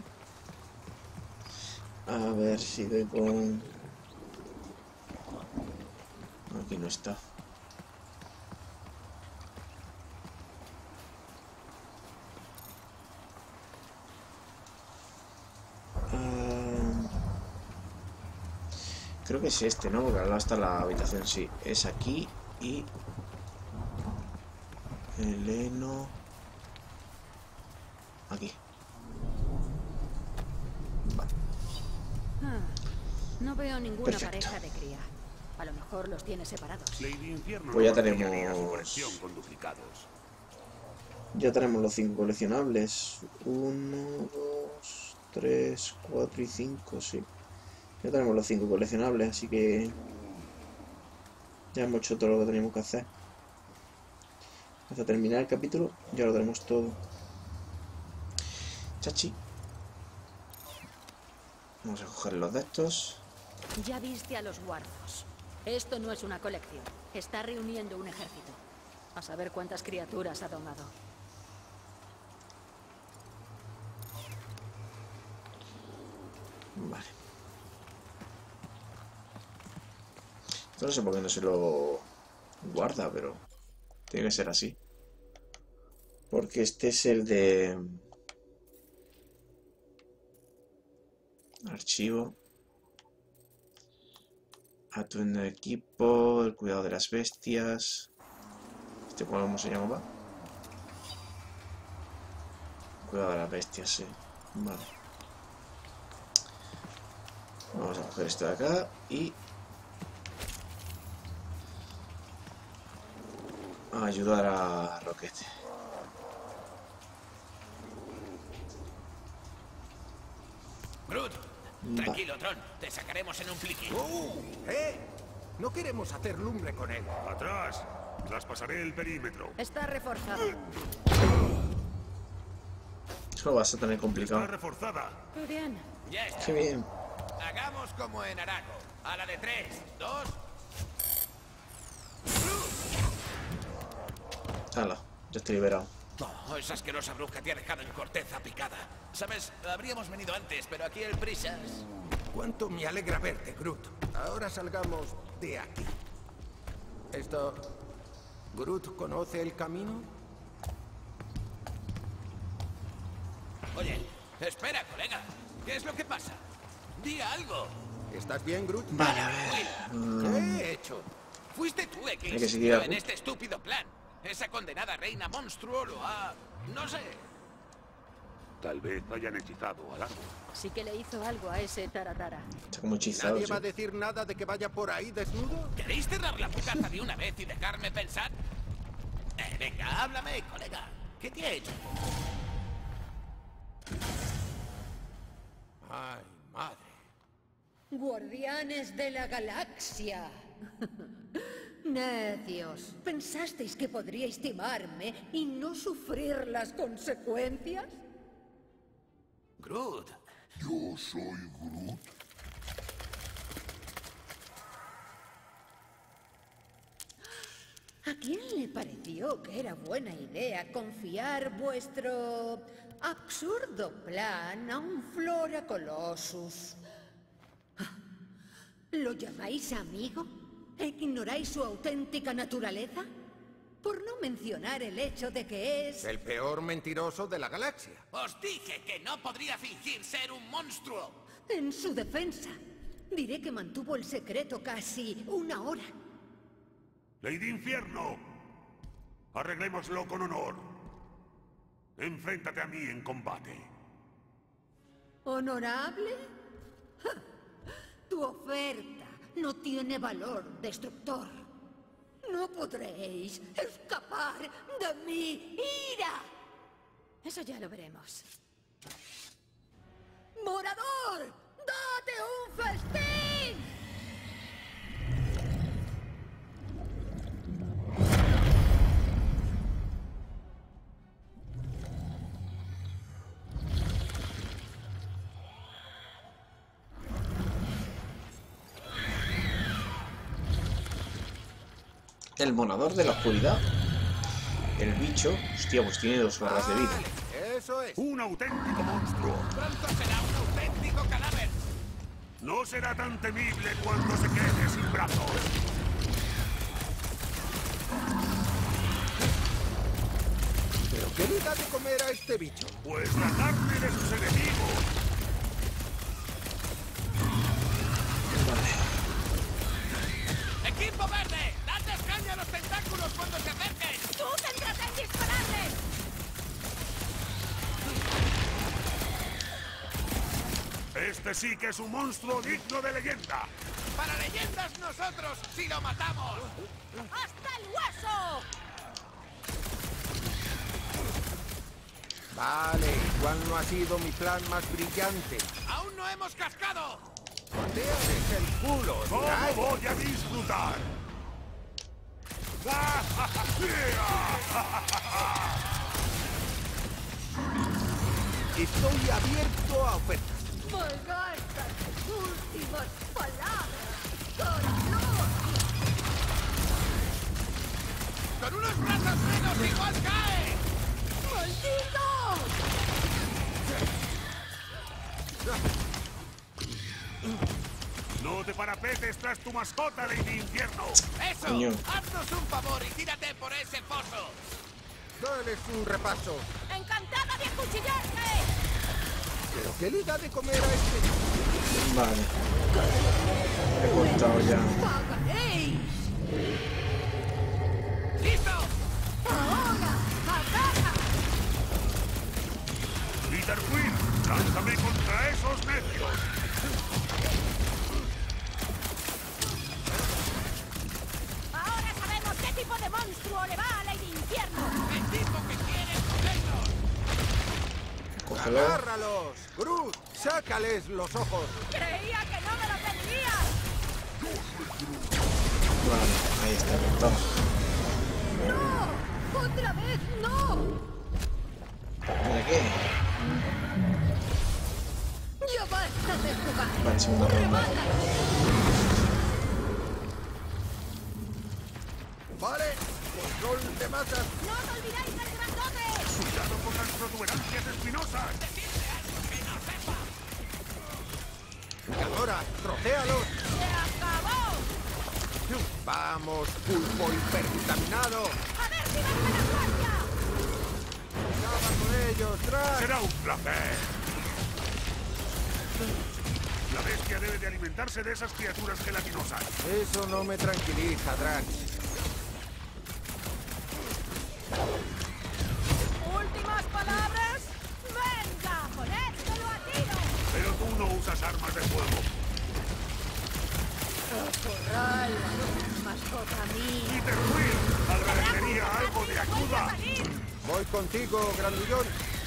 Speaker 1: A ver si doy con... Aquí no está. Creo que es este, ¿no? Porque al lado está la habitación, sí. Es aquí y... El heno... Aquí. Vale.
Speaker 2: No veo ninguna
Speaker 1: Perfecto.
Speaker 2: pareja de cría. A lo mejor los tiene separados.
Speaker 6: Lady Infierno
Speaker 1: Pues ya
Speaker 6: no apoyaría
Speaker 1: tenemos-
Speaker 6: su colección con duplicados.
Speaker 1: Ya tenemos los 5 coleccionables. 1, 2, 3, 4 y 5, sí. Ya tenemos los 5 coleccionables, así que... Ya hemos hecho todo lo que teníamos que hacer. Hasta terminar el capítulo, ya lo tenemos todo. Chachi. Vamos a coger los de estos.
Speaker 2: Ya viste a los guardos. Esto no es una colección. Está reuniendo un ejército. A saber cuántas criaturas ha domado.
Speaker 1: Vale. Esto no sé por qué no se lo guarda, pero tiene que ser así. Porque este es el de... Archivo. Atuendo de equipo, el cuidado de las bestias. ¿Este cómo se llamaba? Cuidado de las bestias, sí. Vale. Vamos a coger esto de acá y... a ayudar a Rocket.
Speaker 3: Groot, tranquilo, Tron. Te sacaremos en un flicky.
Speaker 9: No queremos hacer lumbre con él.
Speaker 6: ¡Atrás! Traspasaré el perímetro.
Speaker 2: Está reforzado.
Speaker 1: Eso lo vas a tener complicado.
Speaker 6: Está reforzada.
Speaker 2: Florian,
Speaker 3: Ya está.
Speaker 1: Qué bien.
Speaker 3: Hagamos como en Arago. A la de 3, 2...
Speaker 1: Hala, ya estoy liberado.
Speaker 3: Oh, esa asquerosa bruja te ha dejado en corteza picada. Sabes, habríamos venido antes, pero aquí el prisas...
Speaker 9: Cuánto me alegra verte, Groot. Ahora salgamos de aquí. Esto... ¿Groot conoce el camino?
Speaker 3: Oye, espera, colega. ¿Qué es lo que pasa? Di algo.
Speaker 9: ¿Estás bien, Groot?
Speaker 1: Vale, a ver.
Speaker 9: ¿Qué he hecho?
Speaker 3: Fuiste tú el que
Speaker 1: Hay que seguir
Speaker 3: insistió
Speaker 1: a
Speaker 3: en
Speaker 1: Groot.
Speaker 3: este estúpido plan. Esa condenada reina monstruo lo ha... no sé.
Speaker 6: Tal vez hayan hechizado al árbol.
Speaker 2: sí que le hizo algo a ese Taratara.
Speaker 1: Está como hechizado.
Speaker 9: ¿Nadie
Speaker 1: Sí.
Speaker 9: va a decir nada de que vaya por ahí desnudo?
Speaker 3: ¿Queréis cerrar la boca de una vez y dejarme pensar? Venga, háblame, colega. ¿Qué te ha hecho?
Speaker 9: Ay, madre.
Speaker 8: Guardianes de la galaxia. Necios. ¿Pensasteis que podríais timarme y no sufrir las consecuencias?
Speaker 3: Groot.
Speaker 5: Yo soy Groot.
Speaker 8: ¿A quién le pareció que era buena idea confiar vuestro absurdo plan a un Flora Colossus? ¿Lo llamáis amigo? ¿E ignoráis su auténtica naturaleza? Por no mencionar el hecho de que es...
Speaker 9: El peor mentiroso de la galaxia.
Speaker 3: Os dije que no podría fingir ser un monstruo.
Speaker 8: En su defensa, diré que mantuvo el secreto casi una hora.
Speaker 6: Lady Infierno. Arreglémoslo con honor. Enfréntate a mí en combate.
Speaker 8: ¿Honorable? ¡Ja! Tu oferta no tiene valor destructor. No podréis escapar de mi ira.
Speaker 2: Eso ya lo veremos.
Speaker 8: ¡Morador! ¡Date un festín!
Speaker 1: El monador de la oscuridad. El bicho. Hostia, pues tiene 2 barras de vida.
Speaker 9: Vale, eso es.
Speaker 6: Un auténtico monstruo.
Speaker 3: Pronto será un auténtico cadáver.
Speaker 6: No será tan temible cuando se quede sin brazos.
Speaker 9: ¿Pero qué le da de comer a este bicho?
Speaker 6: Pues la carne de sus enemigos.
Speaker 3: ¡Equipo verde! ¡Dadles caña a los tentáculos cuando se acerquen!
Speaker 2: ¡Tú céntrate en dispararles!
Speaker 6: Este sí que es un monstruo digno de leyenda.
Speaker 3: ¡Para leyendas nosotros si lo matamos!
Speaker 2: ¡Hasta el hueso!
Speaker 9: Vale, igual no ha sido mi plan más brillante.
Speaker 3: ¡Aún no hemos cascado!
Speaker 9: Pateales el culo,
Speaker 6: ¿Cómo
Speaker 9: Dry.
Speaker 6: voy a disfrutar?
Speaker 9: Estoy abierto a ofertas.
Speaker 8: ¡Malgasta tus últimas palabras, Carlos!
Speaker 3: ¡Con unos brazos menos igual cae!
Speaker 8: ¡Maldito!
Speaker 6: No te parapetes tras tu mascota, Lady Infierno.
Speaker 3: ¡Eso!
Speaker 1: Coño.
Speaker 3: ¡Haznos un favor y tírate por ese pozo!
Speaker 9: Dales un repaso.
Speaker 2: ¡Encantada de acuchillarte!
Speaker 9: ¿Pero qué le da de comer a este?
Speaker 1: Vale. He cortado ya.
Speaker 8: ¡Pagaréis!
Speaker 3: ¡Listo!
Speaker 8: ¡Ahora! ¡Ataca!
Speaker 6: Peter Quill, lánzame contra esos necios.
Speaker 2: Ahora sabemos qué tipo de monstruo le va a Lady Infierno.
Speaker 3: ¡El tipo que quiere comernos!
Speaker 1: Cógelo.
Speaker 9: ¡Agárralos! ¡Groot! ¡Sácales los ojos!
Speaker 2: Creía que no me lo tendrías.
Speaker 1: Vale, ahí está, cortado.
Speaker 8: ¡No! ¡Otra vez no!
Speaker 1: ¿De qué? Vale, segunda ronda.
Speaker 9: Vale, control de masas.
Speaker 2: ¡No os olvidáis del grandote!
Speaker 6: ¡Cuidado con las protuberancias espinosas!
Speaker 9: Ahora, trocéalos.
Speaker 2: ¡Se acabó!
Speaker 9: Vamos, pulpo hipervitaminado.
Speaker 2: ¡A ver si baja la guardia!
Speaker 9: Acaba con ellos, Drax.
Speaker 6: ¡Será un placer! La bestia debe de alimentarse de esas criaturas gelatinosas.
Speaker 9: Eso no me tranquiliza, Drax.
Speaker 2: ¿Últimas palabras? ¡Venga! ¡Ponédselo a tiro!
Speaker 6: Pero tú no usas armas de fuego.
Speaker 2: ¡Corral! ¡Mascota mía!
Speaker 6: ¡Peter Quill! ¡Agradecería algo de ayuda!
Speaker 9: Voy contigo, grandullón.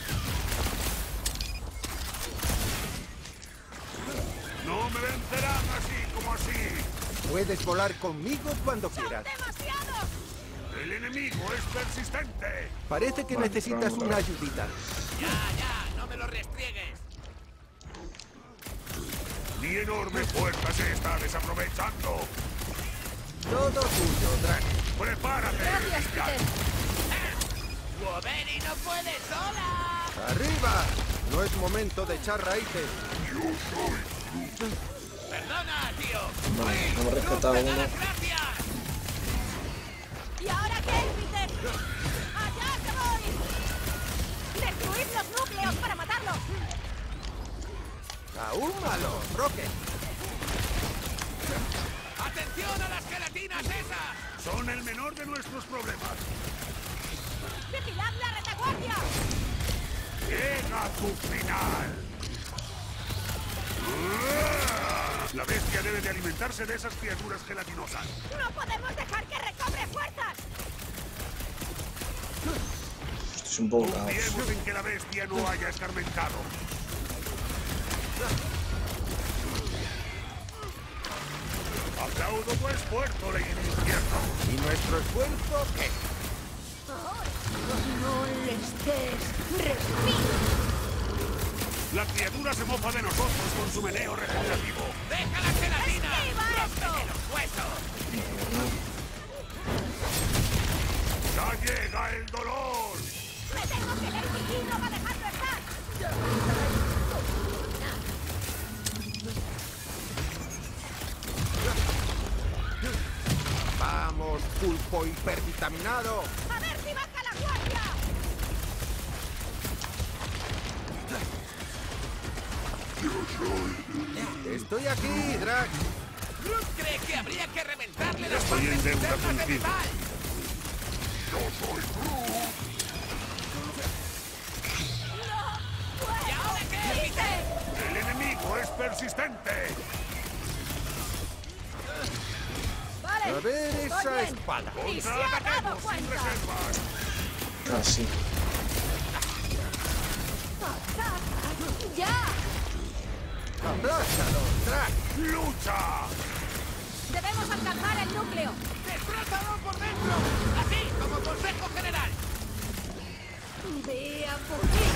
Speaker 6: ¡No me vencerán así como así!
Speaker 9: Puedes volar conmigo cuando quieras.
Speaker 2: ¡Demasiados!
Speaker 6: ¡El enemigo es persistente!
Speaker 9: Parece que necesitas una ayudita.
Speaker 3: Ya, no me lo restriegues.
Speaker 6: Mi enorme fuerza se está desaprovechando.
Speaker 9: Todo tuyo, Drax.
Speaker 6: ¡Prepárate!
Speaker 2: Gracias, Peter.
Speaker 3: Wolverine no puede sola.
Speaker 9: ¡Arriba! No es momento de echar raíces.
Speaker 3: Perdona, tío.
Speaker 1: Vale, hemos rescatado uno.
Speaker 3: Gracias.
Speaker 2: ¿Y ahora qué, Peter? ¡Allá que voy! ¡Destruid los núcleos para matarlos!
Speaker 9: ¡Ahúmalo, Rocket!
Speaker 3: ¡Atención a las gelatinas esas!
Speaker 6: Son el menor de nuestros problemas.
Speaker 2: ¡Vigilad la retaguardia!
Speaker 6: ¡Llega tu final! La bestia debe de alimentarse de esas criaturas gelatinosas.
Speaker 2: ¡No podemos dejar que recobre fuerzas!
Speaker 1: Esto es un poco caos.
Speaker 6: Confiemos en que la bestia no haya escarmentado. Aplaudo tu esfuerzo, Ley del Infierno.
Speaker 9: ¿Y nuestro esfuerzo qué?
Speaker 2: ¡No les des respiro!
Speaker 6: La criatura se mofa de nosotros con su meneo regenerativo.
Speaker 3: ¡Deja la gelatina!
Speaker 2: ¡Esquiva esto!
Speaker 3: ¡Rómpele los huesos!
Speaker 6: ¡Ya llega el dolor!
Speaker 2: ¡Me temo que Lady no va a dejarlo estar!
Speaker 9: Vamos, pulpo hipervitaminado.
Speaker 2: ¡A ver si baja la guardia!
Speaker 9: Estoy aquí, Drax.
Speaker 3: Groot cree que habría que reventarle las
Speaker 6: Estoy en
Speaker 3: partes
Speaker 6: deuda
Speaker 3: internas de
Speaker 6: contigo.
Speaker 3: metal. ¿Y ahora qué, Peter?
Speaker 6: ¡El enemigo es persistente!
Speaker 2: ¡Vale!
Speaker 9: A ver
Speaker 2: voy
Speaker 9: esa
Speaker 2: bien.
Speaker 9: espada.
Speaker 2: ¡Y se ha dado
Speaker 6: ¡Contraataquemos sin
Speaker 2: cuenta!
Speaker 6: reservas!
Speaker 1: Casi.
Speaker 2: ¡Ataca! ¡Ya!
Speaker 9: ¡Aplástalo, Drax!
Speaker 6: ¡Lucha!
Speaker 2: ¡Debemos alcanzar el núcleo!
Speaker 3: ¡Destrozalo por dentro! Así como Consejo General.
Speaker 2: ¡Ve a por mí!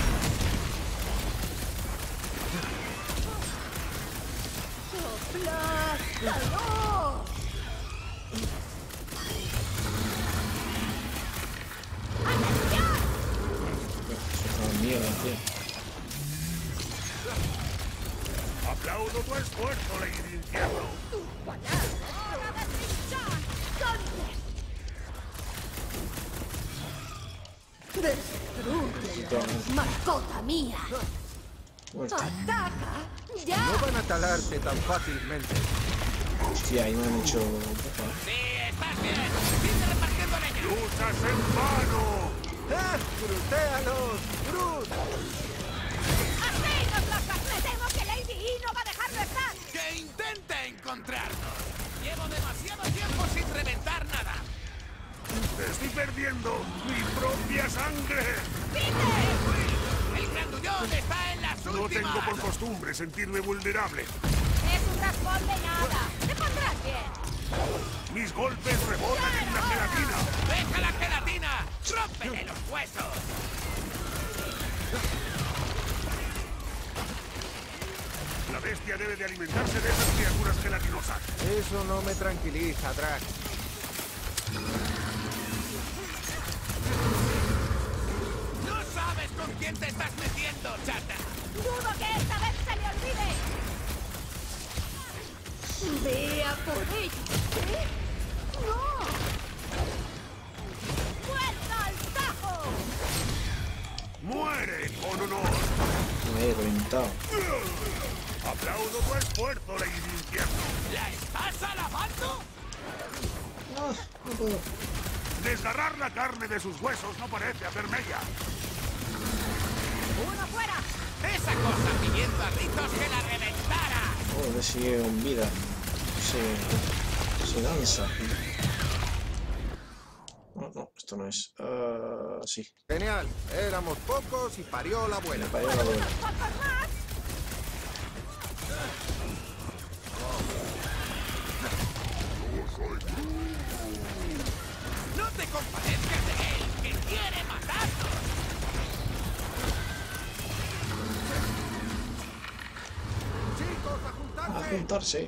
Speaker 2: ¡Aplástalo! ¡Atención!
Speaker 1: Eso es una mierda, tío.
Speaker 6: ¡Aplaudo tu esfuerzo, Ley del Infierno!
Speaker 2: ¡Hora de trinchar! ¿Dónde? ¡Destrúyelos, mascota mía!
Speaker 1: Vuelta.
Speaker 2: ¡Ataca! ¡Ya!
Speaker 9: No van a talarte tan fácilmente.
Speaker 1: Hostia, ahí me han hecho un poco.
Speaker 3: Sí, estás bien. Sigue repartiendo leña.
Speaker 6: ¡Luchas en vano!
Speaker 9: ¡Ah! ¡Grutéalos! ¡Groot!
Speaker 2: ¡Así nos los me temo que Lady E no va a dejarlo estar!
Speaker 3: ¡Que intente encontrarnos! Llevo demasiado tiempo sin reventar nada.
Speaker 6: ¡Estoy perdiendo mi propia sangre!
Speaker 3: ¡El grandullón está en las
Speaker 6: No
Speaker 3: últimas!
Speaker 6: tengo por costumbre sentirme vulnerable.
Speaker 2: ¡Es un raspón de nada! ¡Te pondrás bien!
Speaker 6: Mis golpes rebotan en la gelatina.
Speaker 3: ¡Deja la gelatina! ¡Rómpele los huesos!
Speaker 6: La bestia bestia debe de alimentarse de esas criaturas gelatinosas.
Speaker 9: Eso no me tranquiliza, Drax.
Speaker 3: No sabes con quién te estás metiendo, chata.
Speaker 2: ¡Dudo que esta vez se le olvide! ¡Vea por ello! ¿Eh? ¡No! ¡Vuelta al tajo!
Speaker 6: ¡Muere con honor!
Speaker 1: Me he reventado.
Speaker 6: ¡Aplaudo tu esfuerzo, Lady Infierno!
Speaker 3: ¿La estás alabando?
Speaker 1: No, no puedo.
Speaker 6: Desgarrar la carne de sus huesos no parece hacer mella.
Speaker 2: ¡Uno fuera!
Speaker 3: Esa cosa pidiendo a gritos que la reventara.
Speaker 1: Joder, sigue con vida. Se danza. No, no, esto no es. Sí.
Speaker 9: Genial. Éramos pocos y parió la abuela.
Speaker 1: Me parió la abuela.
Speaker 2: ¡Unos pocos más!
Speaker 3: No te compadezcas de él, que quiere matarnos.
Speaker 9: ¡Chicos, a
Speaker 1: A
Speaker 9: juntarse!
Speaker 1: juntarse.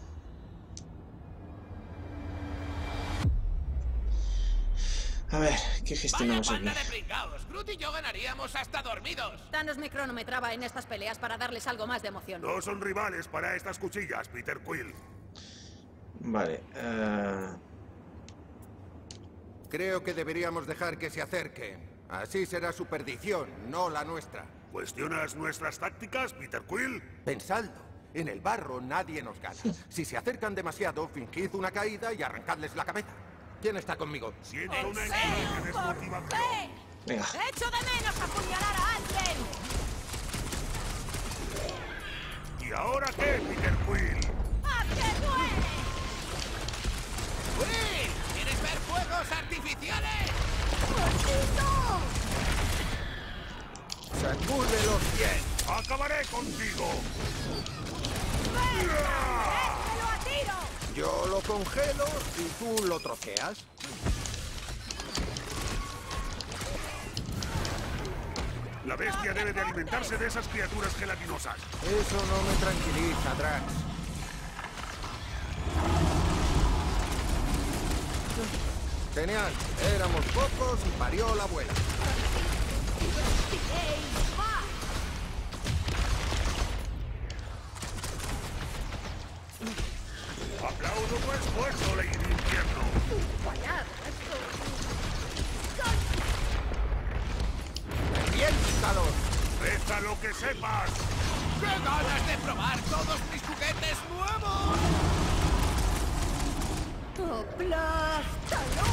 Speaker 1: A ver, ¿qué
Speaker 3: Vaya
Speaker 1: gestionamos aquí?
Speaker 3: banda de pringaos. Groot y yo ganaríamos hasta dormidos.
Speaker 2: Thanos me cronometraba en estas peleas para darles algo más de emoción.
Speaker 6: No son rivales para estas cuchillas, Peter Quill.
Speaker 1: Vale.
Speaker 9: Creo que deberíamos dejar que se acerquen. Así será su perdición, no la nuestra.
Speaker 6: ¿Cuestionas nuestras tácticas, Peter Quill?
Speaker 9: Pensadlo. En el barro nadie nos gana. Si se acercan demasiado, fingid una caída y arrancadles la cabeza. ¿Quién está conmigo?
Speaker 6: Siento
Speaker 2: ¿En
Speaker 6: una
Speaker 2: serio?
Speaker 6: enorme
Speaker 2: ¿Por
Speaker 6: desmotivación.
Speaker 2: qué?
Speaker 1: Venga.
Speaker 2: ¡Echo de menos apuñalar a alguien!
Speaker 6: ¿Y ahora qué, Peter Quill?
Speaker 2: ¡A que duele!
Speaker 3: ¡Will! ¿Quieres ver fuegos artificiales?
Speaker 2: ¡Maldito!
Speaker 9: ¡Sacude los pies!
Speaker 6: ¡Acabaré contigo!
Speaker 2: ¡Déjelo a tiro!
Speaker 9: Yo lo congelo y tú lo troceas.
Speaker 6: La bestia debe de alimentarse de esas criaturas gelatinosas.
Speaker 9: Eso no me tranquiliza, Drax. Genial. Éramos pocos y parió la abuela.
Speaker 2: ¡Ey, va!
Speaker 6: ¡Aplaudo tu esfuerzo, Lady Infierno!
Speaker 2: ¡Vaya!
Speaker 9: ¡Reviéntalos!
Speaker 6: ¡Deja lo que sepas!
Speaker 3: ¡Qué ganas de probar todos mis juguetes nuevos!
Speaker 2: ¡Aplástalo!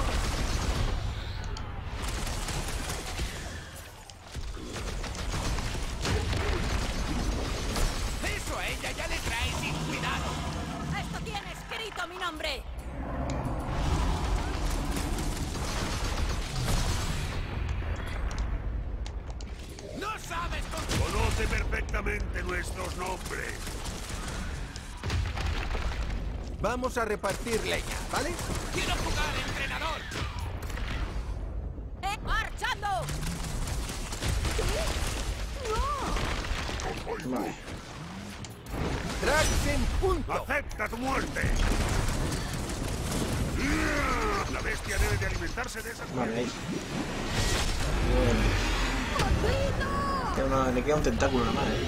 Speaker 3: Eso a ella ya le trae sin cuidado.
Speaker 2: ¡Esto tiene escrito mi nombre!
Speaker 3: ¡No sabes con
Speaker 6: Conoce perfectamente nuestros nombres.
Speaker 9: Vamos a repartir leña, ¿vale?
Speaker 3: quiero jugar, entrenador!
Speaker 2: ¡Marchando!
Speaker 1: Vale.
Speaker 9: Drax en punto.
Speaker 6: ¡Acepta tu muerte! La bestia debe de alimentarse de esas
Speaker 1: Vale, ahí. Bien. Le queda un tentáculo nada más,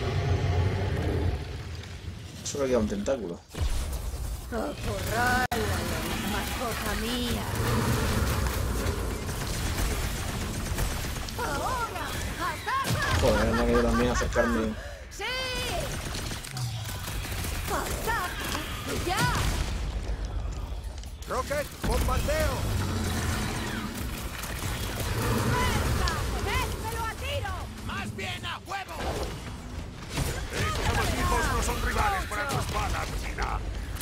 Speaker 1: Solo queda un tentáculo.
Speaker 2: ¡Acorrala, mascota mía! ¡Ahora! ¡Ataca!
Speaker 1: Joder, anda que yo también acercarme.
Speaker 2: ¡Sí! ¡Ataca! ¡Ya!
Speaker 9: Rocket, bombardeo.
Speaker 2: ¡Venga! ¡Déjmelo a tiro!
Speaker 3: ¡Más bien a huevo!
Speaker 6: Esos amasijos no son rivales para tu espada, asesina.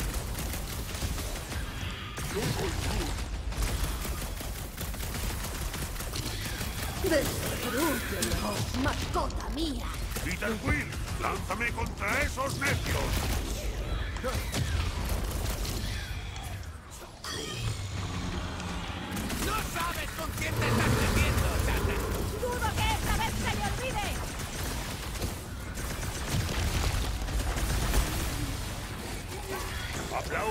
Speaker 2: ¡Destrúyelo, mascota mía!
Speaker 6: Peter Quill, lánzame contra esos necios.
Speaker 3: ¡No sabes con quién te estás metiendo, chata!
Speaker 2: ¡Dudo que esta vez se le olvide!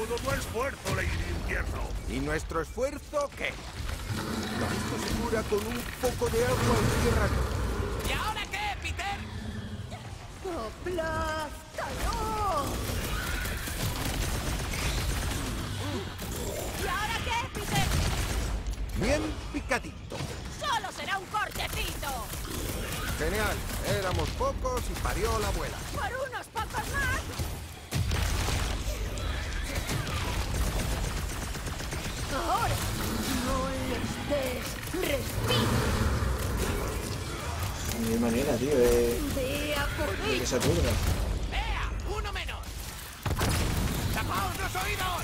Speaker 6: todo tu esfuerzo, Lady Infierno.
Speaker 9: ¿Y nuestro esfuerzo qué? Esto se cura con un poco de agua en tierra.
Speaker 3: ¿Y ahora qué, Peter?
Speaker 8: ¡Aplástalo!
Speaker 2: ¿Y ahora qué, Peter?
Speaker 9: Bien picadito.
Speaker 2: ¡Solo será un cortecito!
Speaker 9: Genial. Éramos pocos y parió la abuela.
Speaker 2: ¡Por unos pocos más!
Speaker 8: Ahora no les des respiro.
Speaker 1: No hay manera, tío, de
Speaker 8: Ve a por
Speaker 1: que
Speaker 8: ellos.
Speaker 1: se aturda.
Speaker 3: ¡Vea! ¡Uno menos! ¡Tapaos los oídos!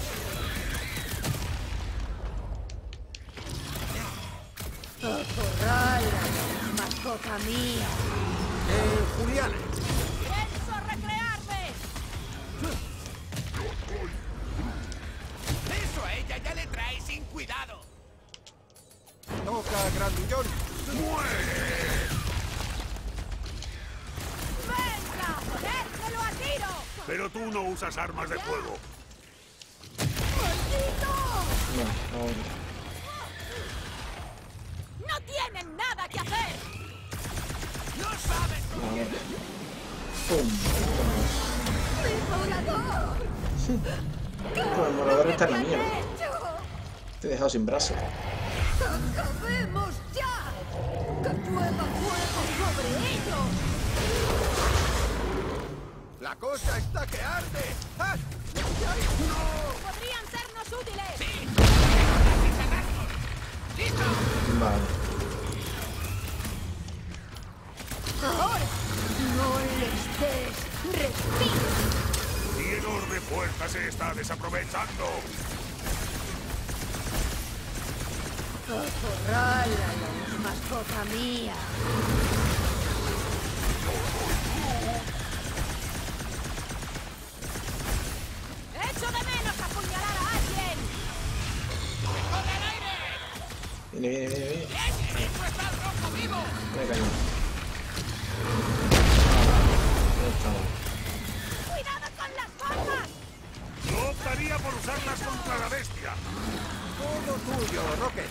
Speaker 8: Acorrálala, mascota mía.
Speaker 9: Juliana.
Speaker 2: ¡Pienso recrearme!
Speaker 3: ¡Eso a ella ya le trae sin cuidado!
Speaker 9: Toca Grandullón.
Speaker 2: ¡Venga! ¡Ponértelo a tiro!
Speaker 6: Pero tú no usas armas de fuego.
Speaker 1: No, no.
Speaker 2: ¡No tienen nada que hacer!
Speaker 3: ¡No sabes!
Speaker 1: ¡Pum!
Speaker 8: ¡Devorador!
Speaker 1: Con el morador está en la mierda.
Speaker 8: hecho?
Speaker 1: Te he dejado sin brazo.
Speaker 8: ¡Acabemos ya! ¡Que llueva fuego sobre ellos!
Speaker 9: La cosa está que arde. ¡Ah!
Speaker 2: ¡Podrían sernos útiles!
Speaker 3: ¡Sí! ¡Listo!
Speaker 1: Vale.
Speaker 8: Ahora no les des respiro.
Speaker 6: Mi enorme fuerza se está desaprovechando.
Speaker 8: Acorrálala, mascota mía.
Speaker 2: ¡Echo de menos apuñalar a alguien!
Speaker 3: ¡Con el aire!
Speaker 1: Viene, viene, viene, viene.
Speaker 3: ¡Bien! ¡Eso está el rojo vivo!
Speaker 1: Vale, cañón. Ahí estamos.
Speaker 2: ¡Cuidado con las bombas!
Speaker 6: Yo optaría por usarlas contra la bestia.
Speaker 9: Todo tuyo, Rocket.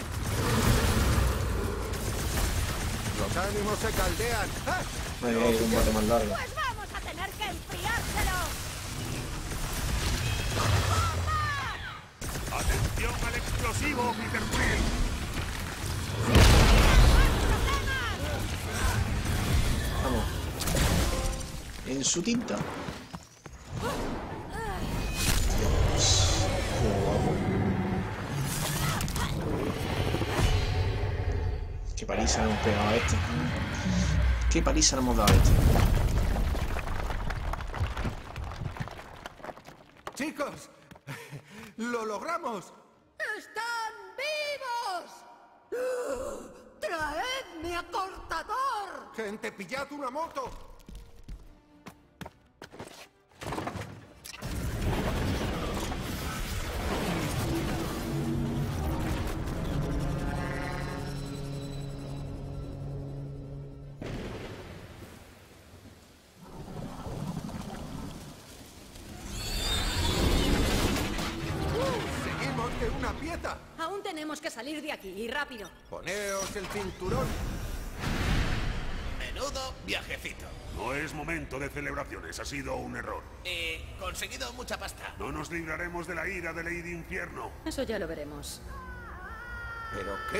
Speaker 9: Los ánimos se caldean. ¡Ah!
Speaker 1: Vale, hay un combate más largo.
Speaker 2: ¡Pues vamos a tener que enfriárselo!
Speaker 6: ¡Atención al explosivo, Peter Quill!
Speaker 1: Vamos. En su tinta. Dios. Qué guapo. Qué paliza le hemos pegado a este. Qué paliza le hemos dado a este.
Speaker 9: Chicos, lo logramos.
Speaker 8: ¡Están vivos! ¡Traedme a cortador!
Speaker 9: Gente, pillad una moto. Seguimos de una pieza.
Speaker 2: Aún tenemos que salir de aquí, y rápido.
Speaker 9: Poneos el cinturón.
Speaker 3: Menudo viajecito.
Speaker 6: No es momento de celebraciones, ha sido un error.
Speaker 3: Conseguido mucha pasta.
Speaker 6: No nos libraremos de la ira de Lady Infierno.
Speaker 2: Eso ya lo veremos.
Speaker 9: ¿Pero qué?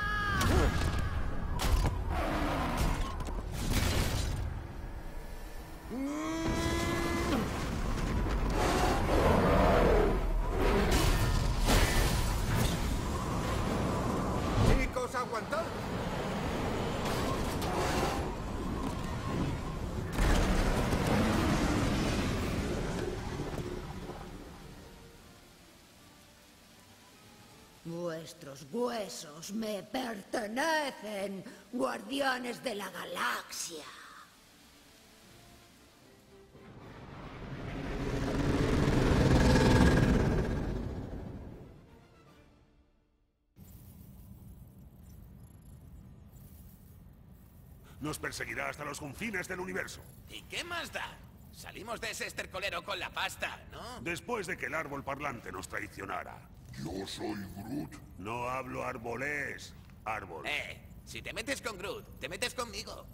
Speaker 9: Chicos, aguantad.
Speaker 8: Vuestros huesos me pertenecen, guardianes de la galaxia.
Speaker 6: Nos perseguirá hasta los confines del universo.
Speaker 3: ¿Y qué más da? Salimos de ese estercolero con la pasta, ¿no?
Speaker 6: Después de que el árbol parlante nos traicionara.
Speaker 5: Yo soy Groot.
Speaker 6: No hablo árboles. Árbol.
Speaker 3: Si te metes con Groot, te metes conmigo.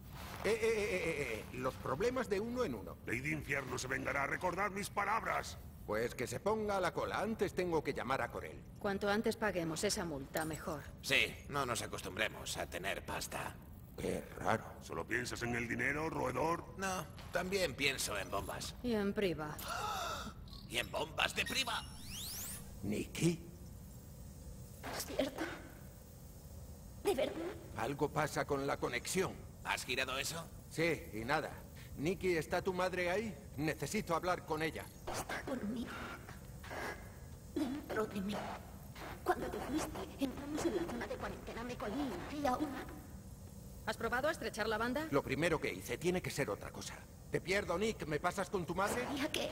Speaker 9: Los problemas de uno en uno.
Speaker 6: Lady Infierno se vengará a recordar mis palabras.
Speaker 9: Pues que se ponga a la cola. Antes tengo que llamar a Corel.
Speaker 2: Cuanto antes paguemos esa multa, mejor.
Speaker 3: Sí, no nos acostumbremos a tener pasta.
Speaker 9: Qué raro.
Speaker 6: ¿Solo piensas en el dinero, roedor?
Speaker 3: No, también pienso en bombas.
Speaker 2: Y en priva.
Speaker 3: ¿Y en bombas de priva?
Speaker 9: ¿Nikki?
Speaker 10: ¿Es cierto? ¿De verdad?
Speaker 9: Algo pasa con la conexión.
Speaker 3: ¿Has girado eso?
Speaker 9: Sí, y nada. Nikki, ¿está tu madre ahí? Necesito hablar con ella.
Speaker 10: Está conmigo. Dentro de mí. Cuando te fuiste, entramos en la zona de cuarentena, me colé y aún...
Speaker 2: ¿Has probado a estrechar la banda?
Speaker 9: Lo primero que hice tiene que ser otra cosa. Te pierdo, Nick. ¿Me pasas con tu madre?
Speaker 10: Sabía que...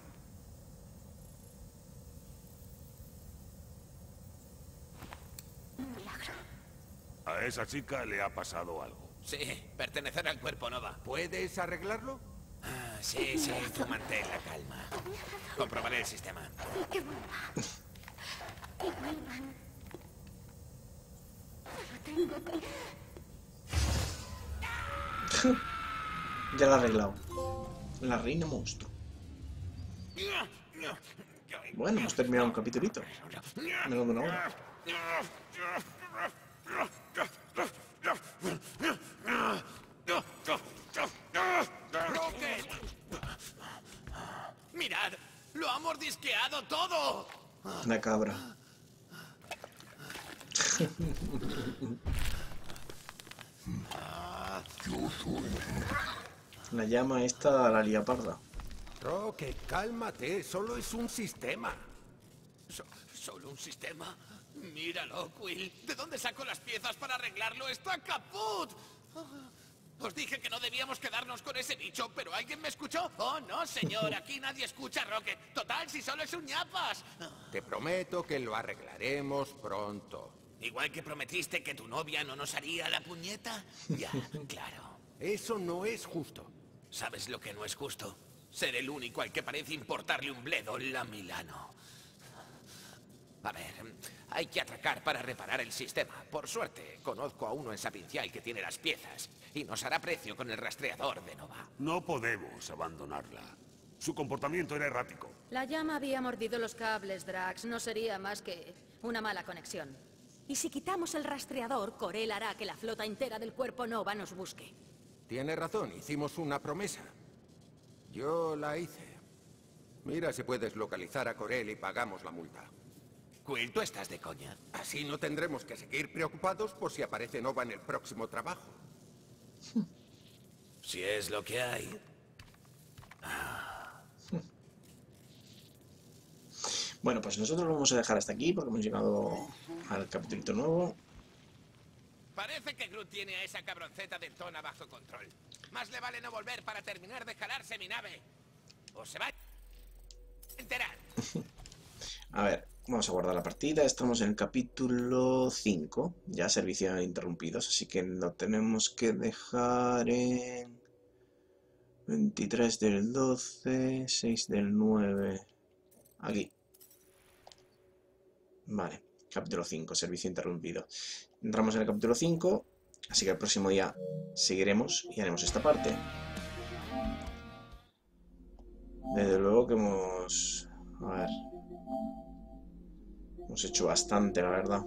Speaker 10: Un milagro.
Speaker 6: A esa chica le ha pasado algo.
Speaker 3: Sí, pertenecer al cuerpo Nova.
Speaker 9: ¿Puedes arreglarlo?
Speaker 3: Sí, tú mantén la calma. Comprobaré el sistema.
Speaker 10: Y que vuelva. Que vuelvan. Pero tengo que...
Speaker 1: Ya la he arreglado. La reina monstruo. Bueno, hemos terminado un capitulito. Menos de una hora.
Speaker 3: ¡Rocket! ¡Mirad! ¡Lo ha mordisqueado todo!
Speaker 1: Una cabra. La llama esta la liaparda.
Speaker 9: Rocket, cálmate. Solo es un sistema.
Speaker 3: ¿Solo un sistema? Míralo, Quill. ¿De dónde saco las piezas para arreglarlo? ¡Está caput! Os dije que no debíamos quedarnos con ese bicho, pero ¿alguien me escuchó? Oh, no, señor. Aquí nadie escucha a Rocket. Total, si solo es un ñapas.
Speaker 9: Te prometo que lo arreglaremos pronto.
Speaker 3: Igual que prometiste que tu novia no nos haría la puñeta. Ya, claro.
Speaker 9: Eso no es justo.
Speaker 3: ¿Sabes lo que no es justo? Ser el único al que parece importarle un bledo la Milano. A ver, hay que atracar para reparar el sistema. Por suerte, conozco a uno en Sapincial que tiene las piezas y nos hará precio con el rastreador de Nova.
Speaker 6: No podemos abandonarla. Su comportamiento era errático.
Speaker 2: La llama había mordido los cables, Drax. No sería más que una mala conexión. Y si quitamos el rastreador, Corel hará que la flota entera del cuerpo Nova nos busque.
Speaker 9: Tiene razón, hicimos una promesa. Yo la hice. Mira si puedes localizar a Corel y pagamos la multa.
Speaker 3: Quill, tú estás de coña.
Speaker 9: Así no tendremos que seguir preocupados por si aparece Nova en el próximo trabajo.
Speaker 3: Si es lo que hay.
Speaker 1: Bueno, pues nosotros lo vamos a dejar hasta aquí porque hemos llegado al capítulo nuevo.
Speaker 3: Parece que Groot tiene a esa cabronceta de Tona bajo control. Más le vale no volver para terminar de jalarse mi nave. O se va a enterar.
Speaker 1: A ver, vamos a guardar la partida. Estamos en el capítulo 5. Ya servicios interrumpidos, así que lo tenemos que dejar en 23 del 12, 6 del 9. Aquí. Vale, capítulo 5, servicio interrumpido. Entramos en el capítulo 5, así que el próximo día seguiremos y haremos esta parte. Desde luego que hemos... A ver... Hemos hecho bastante, la verdad.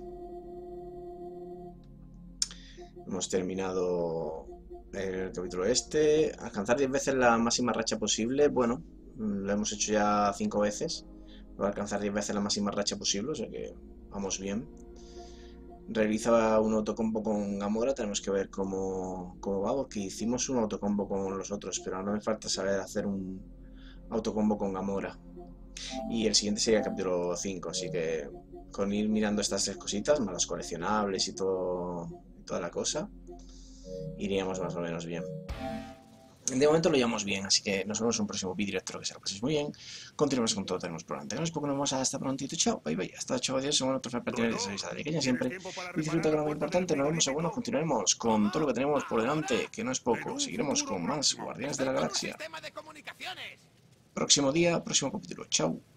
Speaker 1: Hemos terminado el capítulo este. Alcanzar 10 veces la máxima racha posible. Bueno, lo hemos hecho ya 5 veces. Voy a alcanzar 10 veces la máxima racha posible, o sea que vamos bien. Realizaba un autocombo con Gamora, tenemos que ver cómo va, porque hicimos un autocombo con los otros, pero no me falta saber hacer un autocombo con Gamora. Y el siguiente sería el capítulo 5, así que con ir mirando estas 3 cositas, más las coleccionables y todo, toda la cosa, iríamos más o menos bien. De momento lo llevamos bien, así que nos vemos en un próximo vídeo. Espero que se lo paséis muy bien. Continuemos con todo lo que tenemos por delante. Gracias por vernos, hasta prontito. Chao, bye bye. Hasta chao, adiós. Bueno, otro partner de esa pequeña siempre. Y disfruta con lo muy importante. Nos vemos, bueno, continuaremos con todo lo que tenemos por delante, que no es poco. Seguiremos con más Guardianes de la Galaxia. Próximo día, próximo capítulo. Chao.